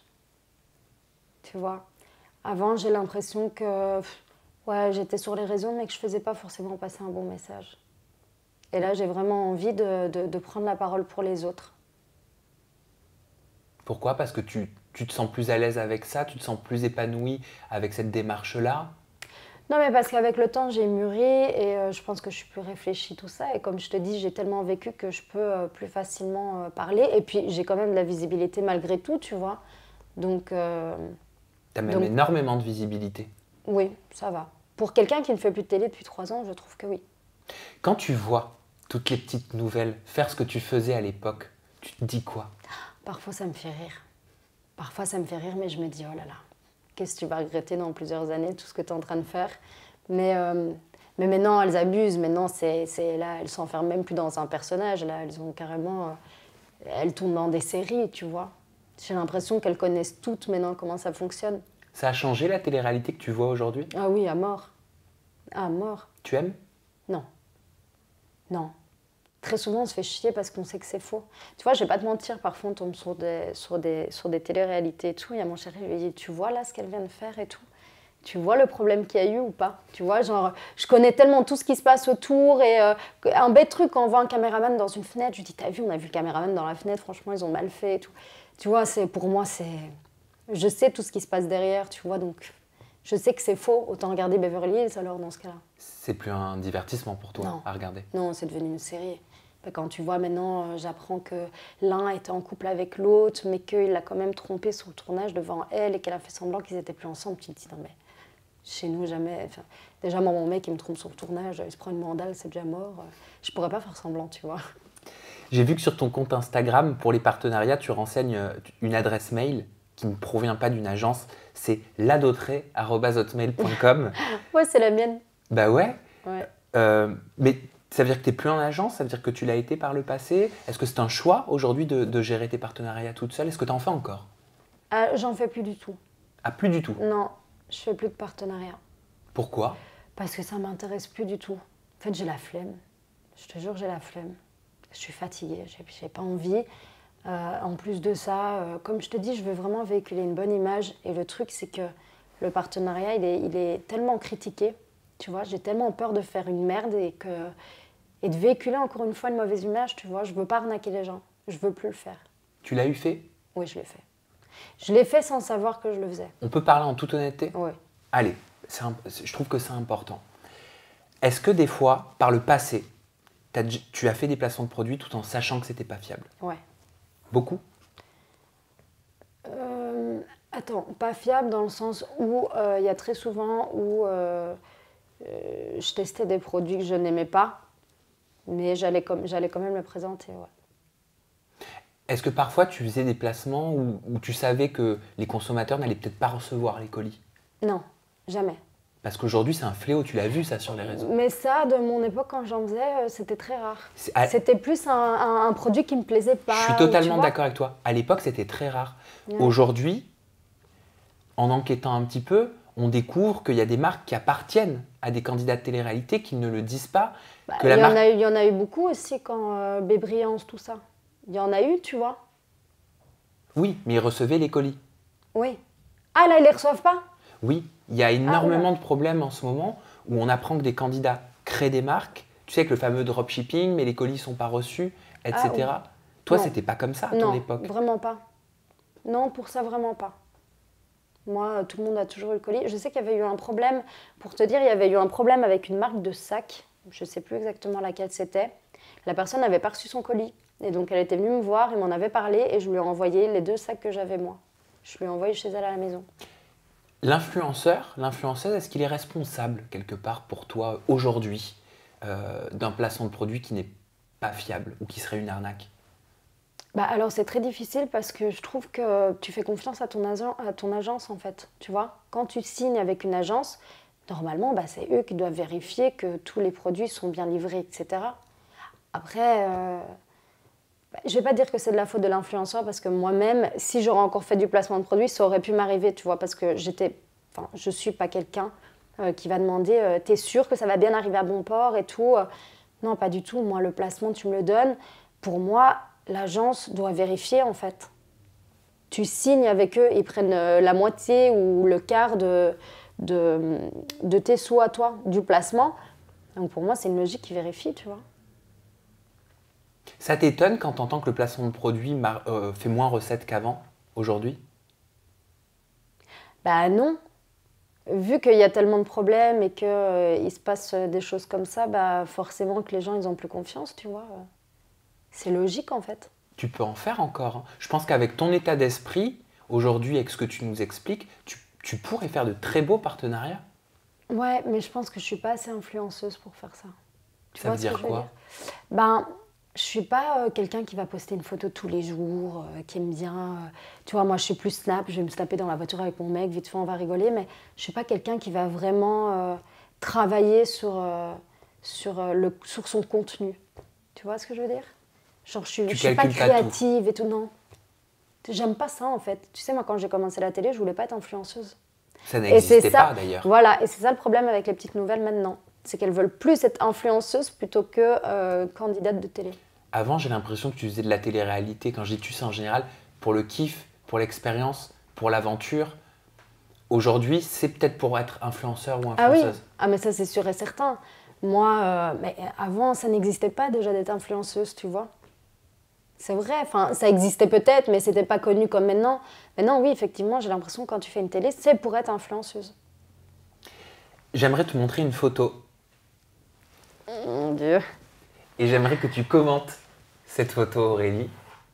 Tu vois. Avant, j'ai l'impression que ouais, j'étais sur les réseaux, mais que je faisais pas forcément passer un bon message. Et là, j'ai vraiment envie de, de, de prendre la parole pour les autres. Pourquoi? Parce que tu, tu te sens plus à l'aise avec ça, tu te sens plus épanouie avec cette démarche-là? Non, mais parce qu'avec le temps, j'ai mûri et euh, je pense que je suis plus réfléchie, tout ça. Et comme je te dis, j'ai tellement vécu que je peux euh, plus facilement euh, parler. Et puis, j'ai quand même de la visibilité malgré tout, tu vois. Donc... Euh, tu as même donc, énormément de visibilité. Oui, ça va. Pour quelqu'un qui ne fait plus de télé depuis trois ans, je trouve que oui. Quand tu vois toutes les petites nouvelles faire ce que tu faisais à l'époque, tu te dis quoi? Parfois, ça me fait rire. Parfois, ça me fait rire, mais je me dis, oh là là, qu'est-ce que tu vas regretter dans plusieurs années, tout ce que tu es en train de faire. Mais, euh, mais maintenant, elles abusent. Maintenant, c'est, c'est, là, elles s'enferment même plus dans un personnage. Là, elles ont carrément... Euh, elles tournent dans des séries, tu vois. J'ai l'impression qu'elles connaissent toutes maintenant comment ça fonctionne. Ça a changé la télé-réalité que tu vois aujourd'hui? Ah oui, à mort. À mort. Tu aimes? Non. Non. Très souvent, on se fait chier parce qu'on sait que c'est faux. Tu vois, je vais pas te mentir, parfois on tombe sur des, sur des, sur des télé-réalités et tout. Il y a mon chéri, je lui dis, tu vois là ce qu'elle vient de faire et tout? Tu vois le problème qu'il y a eu ou pas? Tu vois, genre, je connais tellement tout ce qui se passe autour et euh, un bête truc, quand on voit un caméraman dans une fenêtre, je lui dis, t'as vu, on a vu le caméraman dans la fenêtre, franchement, ils ont mal fait et tout. Tu vois, c'est, pour moi, c'est... Je sais tout ce qui se passe derrière, tu vois, donc je sais que c'est faux. Autant regarder Beverly Hills alors dans ce cas-là. C'est plus un divertissement pour toi non. à regarder? Non, c'est devenu une série. Quand tu vois maintenant, euh, j'apprends que l'un était en couple avec l'autre, mais qu'il l'a quand même trompé sur le tournage devant elle et qu'elle a fait semblant qu'ils n'étaient plus ensemble. Tu te dis, non mais, chez nous, jamais... Enfin, déjà, moi, mon mec, il me trompe sur le tournage, il se prend une mandale, c'est déjà mort. Je pourrais pas faire semblant, tu vois. J'ai vu que sur ton compte Instagram, pour les partenariats, tu renseignes une adresse mail qui ne provient pas d'une agence, c'est ladautré arobase hotmail point com. Ouais, c'est la mienne. Bah ouais. Ouais. Euh, mais ça veut dire que tu n'es plus en agence? Ça veut dire que tu l'as été par le passé? Est-ce que c'est un choix aujourd'hui de, de gérer tes partenariats toute seule? Est-ce que tu en fais encore? euh, J'en fais plus du tout. Ah, plus du tout? Non, je fais plus de partenariat. Pourquoi? Parce que ça m'intéresse plus du tout. En fait, j'ai la flemme. Je te jure, j'ai la flemme. Je suis fatiguée, j'ai, j'ai pas envie. Euh, en plus de ça, euh, comme je te dis, je veux vraiment véhiculer une bonne image. Et le truc, c'est que le partenariat, il est, il est tellement critiqué. Tu vois, j'ai tellement peur de faire une merde et, que, et de véhiculer encore une fois une mauvaise image. Tu vois, je veux pas arnaquer les gens. Je veux plus le faire. Tu l'as eu fait? Oui, je l'ai fait. Je l'ai fait sans savoir que je le faisais. On peut parler en toute honnêteté? Oui. Allez, c'est un, je trouve que c'est important. Est-ce que des fois, par le passé, t'as, tu as fait des placements de produits tout en sachant que c'était pas fiable? Ouais. Beaucoup? euh, Attends, pas fiable dans le sens où il euh, y a très souvent où euh, euh, je testais des produits que je n'aimais pas, mais j'allais, com- j'allais quand même le présenter. Ouais. Est-ce que parfois tu faisais des placements où, où tu savais que les consommateurs n'allaient peut-être pas recevoir les colis? Non, jamais. Parce qu'aujourd'hui, c'est un fléau, tu l'as vu ça sur les réseaux. Mais ça, de mon époque, quand j'en faisais, euh, c'était très rare. À... C'était plus un, un, un produit qui me plaisait pas. Je suis totalement d'accord avec toi. À l'époque, c'était très rare. Ouais. Aujourd'hui, en enquêtant un petit peu, on découvre qu'il y a des marques qui appartiennent à des candidats de télé-réalité qui ne le disent pas. Bah, que il, la y marque... en a, il y en a eu beaucoup aussi quand euh, Bébriance, tout ça. Il y en a eu, tu vois. Oui, mais ils recevaient les colis. Oui. Ah là, ils les reçoivent pas? Oui, il y a énormément ah, ouais. de problèmes en ce moment où on apprend que des candidats créent des marques. Tu sais, que le fameux dropshipping, mais les colis ne sont pas reçus, et cetera. Ah, oui. Toi, c'était pas comme ça à non, ton époque? Non, vraiment pas. Non, pour ça, vraiment pas. Moi, tout le monde a toujours eu le colis. Je sais qu'il y avait eu un problème, pour te dire, il y avait eu un problème avec une marque de sac. Je ne sais plus exactement laquelle c'était. La personne n'avait pas reçu son colis. Et donc, elle était venue me voir, il m'en avait parlé et je lui ai envoyé les deux sacs que j'avais moi. Je lui ai envoyé chez elle à la maison. L'influenceur, l'influenceuse, est-ce qu'il est responsable quelque part pour toi aujourd'hui euh, d'un placement de produit qui n'est pas fiable ou qui serait une arnaque? Bah alors c'est très difficile parce que je trouve que tu fais confiance à ton, agent, à ton agence en fait, tu vois. Quand tu signes avec une agence, normalement bah, c'est eux qui doivent vérifier que tous les produits sont bien livrés, et cetera. Après, euh, bah, je ne vais pas dire que c'est de la faute de l'influenceur parce que moi-même, si j'aurais encore fait du placement de produits, ça aurait pu m'arriver, tu vois, parce que j'étais, enfin, je ne suis pas quelqu'un euh, qui va demander euh, « t'es sûr que ça va bien arriver à bon port et tout ?» Non, pas du tout. Moi, le placement, tu me le donnes. Pour moi, l'agence doit vérifier en fait. Tu signes avec eux, ils prennent la moitié ou le quart de, de, de tes sous à toi, du placement. Donc pour moi, c'est une logique qui vérifie, tu vois. Ça t'étonne quand tu entends que le placement de produit euh, fait moins recettes qu'avant, aujourd'hui? Bah non. Vu qu'il y a tellement de problèmes et qu'il euh, se passe des choses comme ça, bah forcément que les gens, ils ont plus confiance, tu vois. C'est logique en fait. Tu peux en faire encore. Hein. Je pense qu'avec ton état d'esprit, aujourd'hui, avec ce que tu nous expliques, tu, tu pourrais faire de très beaux partenariats. Ouais, mais je pense que je suis pas assez influenceuse pour faire ça. Tu ça veut dire quoi? dire Ben, je suis pas euh, quelqu'un qui va poster une photo tous les jours, euh, qui aime bien... Euh, tu vois, moi, je suis plus snap, je vais me snapper dans la voiture avec mon mec, vite fait, on va rigoler, mais je suis pas quelqu'un qui va vraiment euh, travailler sur, euh, sur, euh, le, sur son contenu. Tu vois ce que je veux dire? Genre, je suis, je suis pas créative pas et tout, non. J'aime pas ça, en fait. Tu sais, moi, quand j'ai commencé la télé, je voulais pas être influenceuse. Ça n'existait pas, d'ailleurs. Voilà, et c'est ça le problème avec les petites nouvelles maintenant. C'est qu'elles veulent plus être influenceuses plutôt que euh, candidates de télé. Avant, j'ai l'impression que tu faisais de la télé-réalité. Quand je dis tu sais, en général, pour le kiff, pour l'expérience, pour l'aventure. Aujourd'hui, c'est peut-être pour être influenceur ou influenceuse. Ah oui, ah, mais ça, c'est sûr et certain. Moi, euh, mais avant, ça n'existait pas déjà d'être influenceuse, tu vois. C'est vrai, enfin, ça existait peut-être, mais c'était pas connu comme maintenant. Maintenant, oui, effectivement, j'ai l'impression que quand tu fais une télé, c'est pour être influenceuse. J'aimerais te montrer une photo. Mon Dieu. Et j'aimerais que tu commentes cette photo, Aurélie.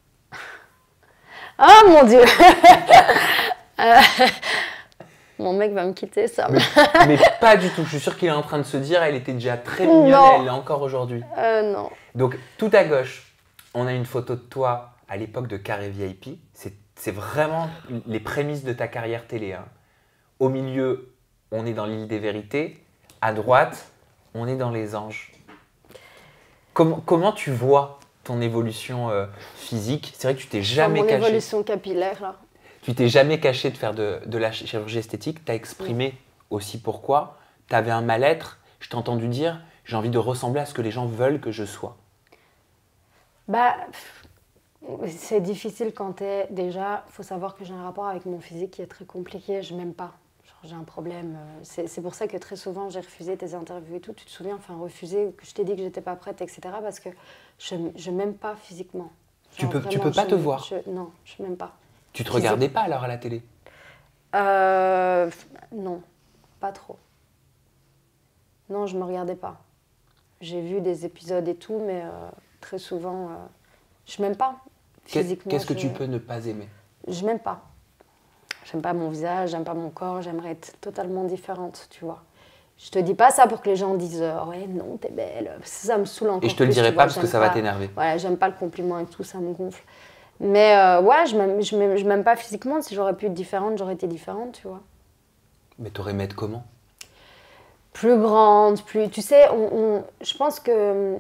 Oh mon Dieu. euh, Mon mec va me quitter, ça. Mais, mais pas du tout. Je suis sûre qu'il est en train de se dire, elle était déjà très mignonne non. et elle l'est encore aujourd'hui. Euh, non. Donc, tout à gauche, on a une photo de toi à l'époque de Carré V I P. C'est vraiment les prémices de ta carrière télé. Hein. Au milieu, on est dans l'île des vérités. À droite, on est dans les anges. Comment, comment tu vois ton évolution euh, physique? C'est vrai que tu t'es jamais enfin, mon caché. Mon évolution capillaire, là. Tu t'es jamais caché de faire de, de la chirurgie esthétique. Tu as exprimé oui. aussi pourquoi. Tu avais un mal-être. Je t'ai entendu dire, j'ai envie de ressembler à ce que les gens veulent que je sois. Bah, c'est difficile quand t'es... Déjà, il faut savoir que j'ai un rapport avec mon physique qui est très compliqué. Je m'aime pas. J'ai un problème. C'est pour ça que très souvent, j'ai refusé tes interviews et tout. Tu te souviens, enfin, refusé, que je t'ai dit que j'étais pas prête, et cetera. Parce que je ne m'aime pas physiquement. Genre, tu peux, vraiment, tu peux pas te voir je, Non, je m'aime pas. Tu te Physique. regardais pas alors à la télé? euh, Non, pas trop. Non, je me regardais pas. J'ai vu des épisodes et tout, mais euh, très souvent, euh, je m'aime pas physiquement. Qu'est-ce que je... tu peux ne pas aimer? Je m'aime pas. J'aime pas mon visage, j'aime pas mon corps, j'aimerais être totalement différente, tu vois. Je te dis pas ça pour que les gens disent euh, « ouais, non, t'es belle », ça me saoule encore. Et je te le plus, dirai tu pas vois, parce que ça va pas... t'énerver. Voilà, j'aime pas le compliment et tout, ça me gonfle. Mais euh, ouais, je m'aime, je m'aime, je m'aime pas physiquement. Si j'aurais pu être différente, j'aurais été différente, tu vois. Mais t'aurais aimé être comment? Plus grande, plus... Tu sais, on, on- je pense que...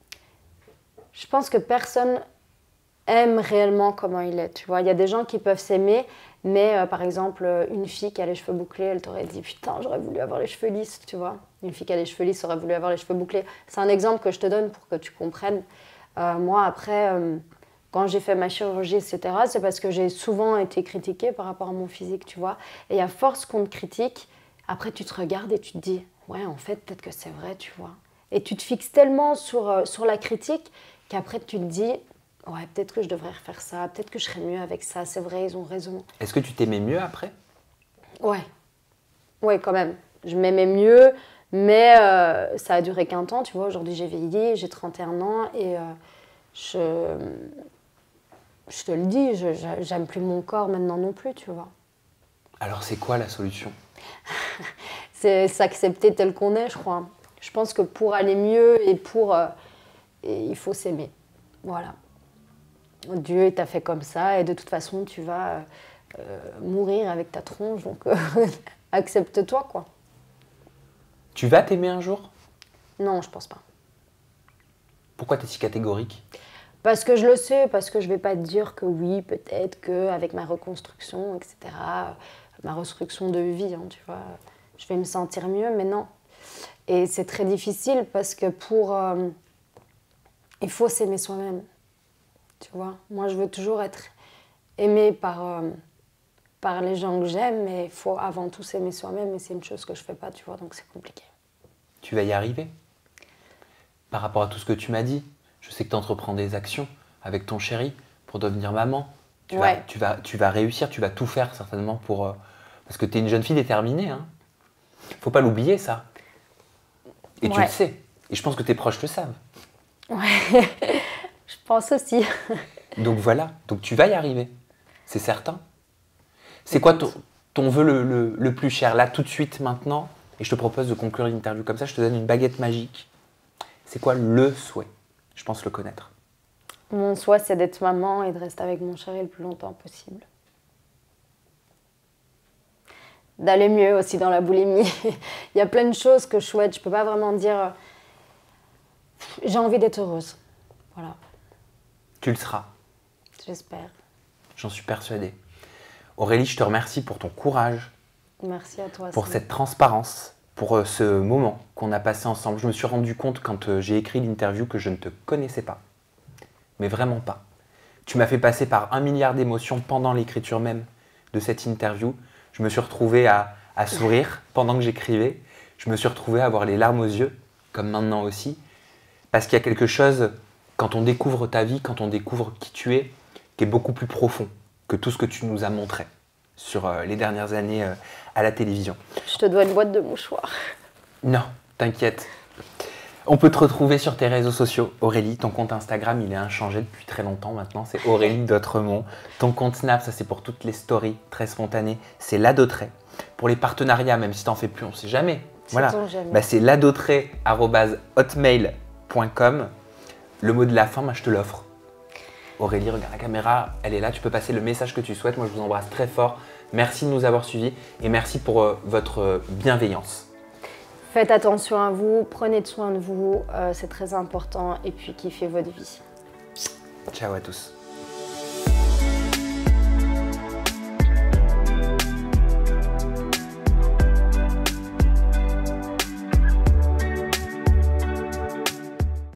Je pense que personne aime réellement comment il est, tu vois. Il y a des gens qui peuvent s'aimer, mais euh, par exemple, une fille qui a les cheveux bouclés, elle t'aurait dit « Putain, j'aurais voulu avoir les cheveux lisses », tu vois. Une fille qui a les cheveux lisses aurait voulu avoir les cheveux bouclés. C'est un exemple que je te donne pour que tu comprennes. Euh, moi, après, euh, quand j'ai fait ma chirurgie, et cetera, c'est parce que j'ai souvent été critiquée par rapport à mon physique, tu vois. Et à force qu'on te critique, après, tu te regardes et tu te dis « Ouais, en fait, peut-être que c'est vrai, tu vois. » Et tu te fixes tellement sur, euh, sur la critique qu'après, tu te dis « Ouais, peut-être que je devrais refaire ça, peut-être que je serais mieux avec ça, c'est vrai, ils ont raison. » Est-ce que tu t'aimais mieux après? Ouais, ouais, quand même. Je m'aimais mieux, mais euh, ça a duré qu'un temps, tu vois. Aujourd'hui, j'ai vieilli, j'ai trente et un ans et euh, je, je te le dis, je- je- j'aime plus mon corps maintenant non plus, tu vois. Alors c'est quoi la solution? C'est s'accepter tel qu'on est, je crois. Je pense que pour aller mieux et pour... euh, et il faut s'aimer. Voilà. Dieu t'a fait comme ça et de toute façon, tu vas euh, mourir avec ta tronche, donc euh, accepte-toi, quoi. Tu vas t'aimer un jour? Non, je pense pas. Pourquoi t'es si catégorique? Parce que je le sais, parce que je vais pas te dire que oui, peut-être qu'avec ma reconstruction, et cetera, ma reconstruction de vie, hein, tu vois, je vais me sentir mieux, mais non. Et c'est très difficile parce que pour... euh, il faut s'aimer soi-même, tu vois. Moi, je veux toujours être aimée par, euh, par les gens que j'aime, mais il faut avant tout s'aimer soi-même, et c'est une chose que je fais pas, tu vois, donc c'est compliqué. Tu vas y arriver? Par rapport à tout ce que tu m'as dit, je sais que tu entreprends des actions avec ton chéri pour devenir maman. Tu, Ouais. vas, tu, vas, tu vas réussir, tu vas tout faire certainement pour... euh, parce que tu es une jeune fille déterminée. Hein. Faut pas l'oublier, ça. Et tu Ouais. le sais. Et je pense que tes proches le savent. Ouais, je pense aussi. Donc voilà, donc tu vas y arriver. C'est certain. C'est quoi ton, ton vœu le, le- le plus cher, là, tout de suite, maintenant? Et je te propose de conclure l'interview comme ça, je te donne une baguette magique. C'est quoi le souhait? Je pense le connaître. Mon souhait, c'est d'être maman et de rester avec mon chéri le plus longtemps possible. D'aller mieux aussi dans la boulimie. Il y a plein de choses que je souhaite. Je peux pas vraiment dire... euh, J'ai envie d'être heureuse. Voilà, Tu le seras, j'espère. j'en suis persuadée. Aurélie, je te remercie pour ton courage, Merci à toi. pour Sam. cette transparence, pour euh, ce moment qu'on a passé ensemble. Je me suis rendu compte quand euh, j'ai écrit l'interview que je ne te connaissais pas. Mais vraiment pas. Tu m'as fait passer par un milliard d'émotions pendant l'écriture même de cette interview. Je me suis retrouvé à, à sourire pendant que j'écrivais. Je me suis retrouvé à avoir les larmes aux yeux, comme maintenant aussi. Parce qu'il y a quelque chose, quand on découvre ta vie, quand on découvre qui tu es, qui est beaucoup plus profond que tout ce que tu nous as montré sur euh, les dernières années euh, à la télévision. Je te dois une boîte de mouchoirs. Non, t'inquiète. On peut te retrouver sur tes réseaux sociaux. Aurélie, ton compte Instagram, il est inchangé depuis très longtemps maintenant. C'est Aurélie Dautremont. Ton compte Snap, ça c'est pour toutes les stories très spontanées. C'est Ladautré. Pour les partenariats, même si t'en fais plus, on sait jamais. Voilà. Sait-on jamais. Bah, c'est ladautré arobase hotmail point com. Le mot de la fin, moi, je te l'offre. Aurélie, regarde la caméra, elle est là. Tu peux passer le message que tu souhaites. Moi, je vous embrasse très fort. Merci de nous avoir suivis et merci pour euh, votre euh, bienveillance. Faites attention à vous, prenez soin de vous, euh, c'est très important, et puis kiffez votre vie. Ciao à tous.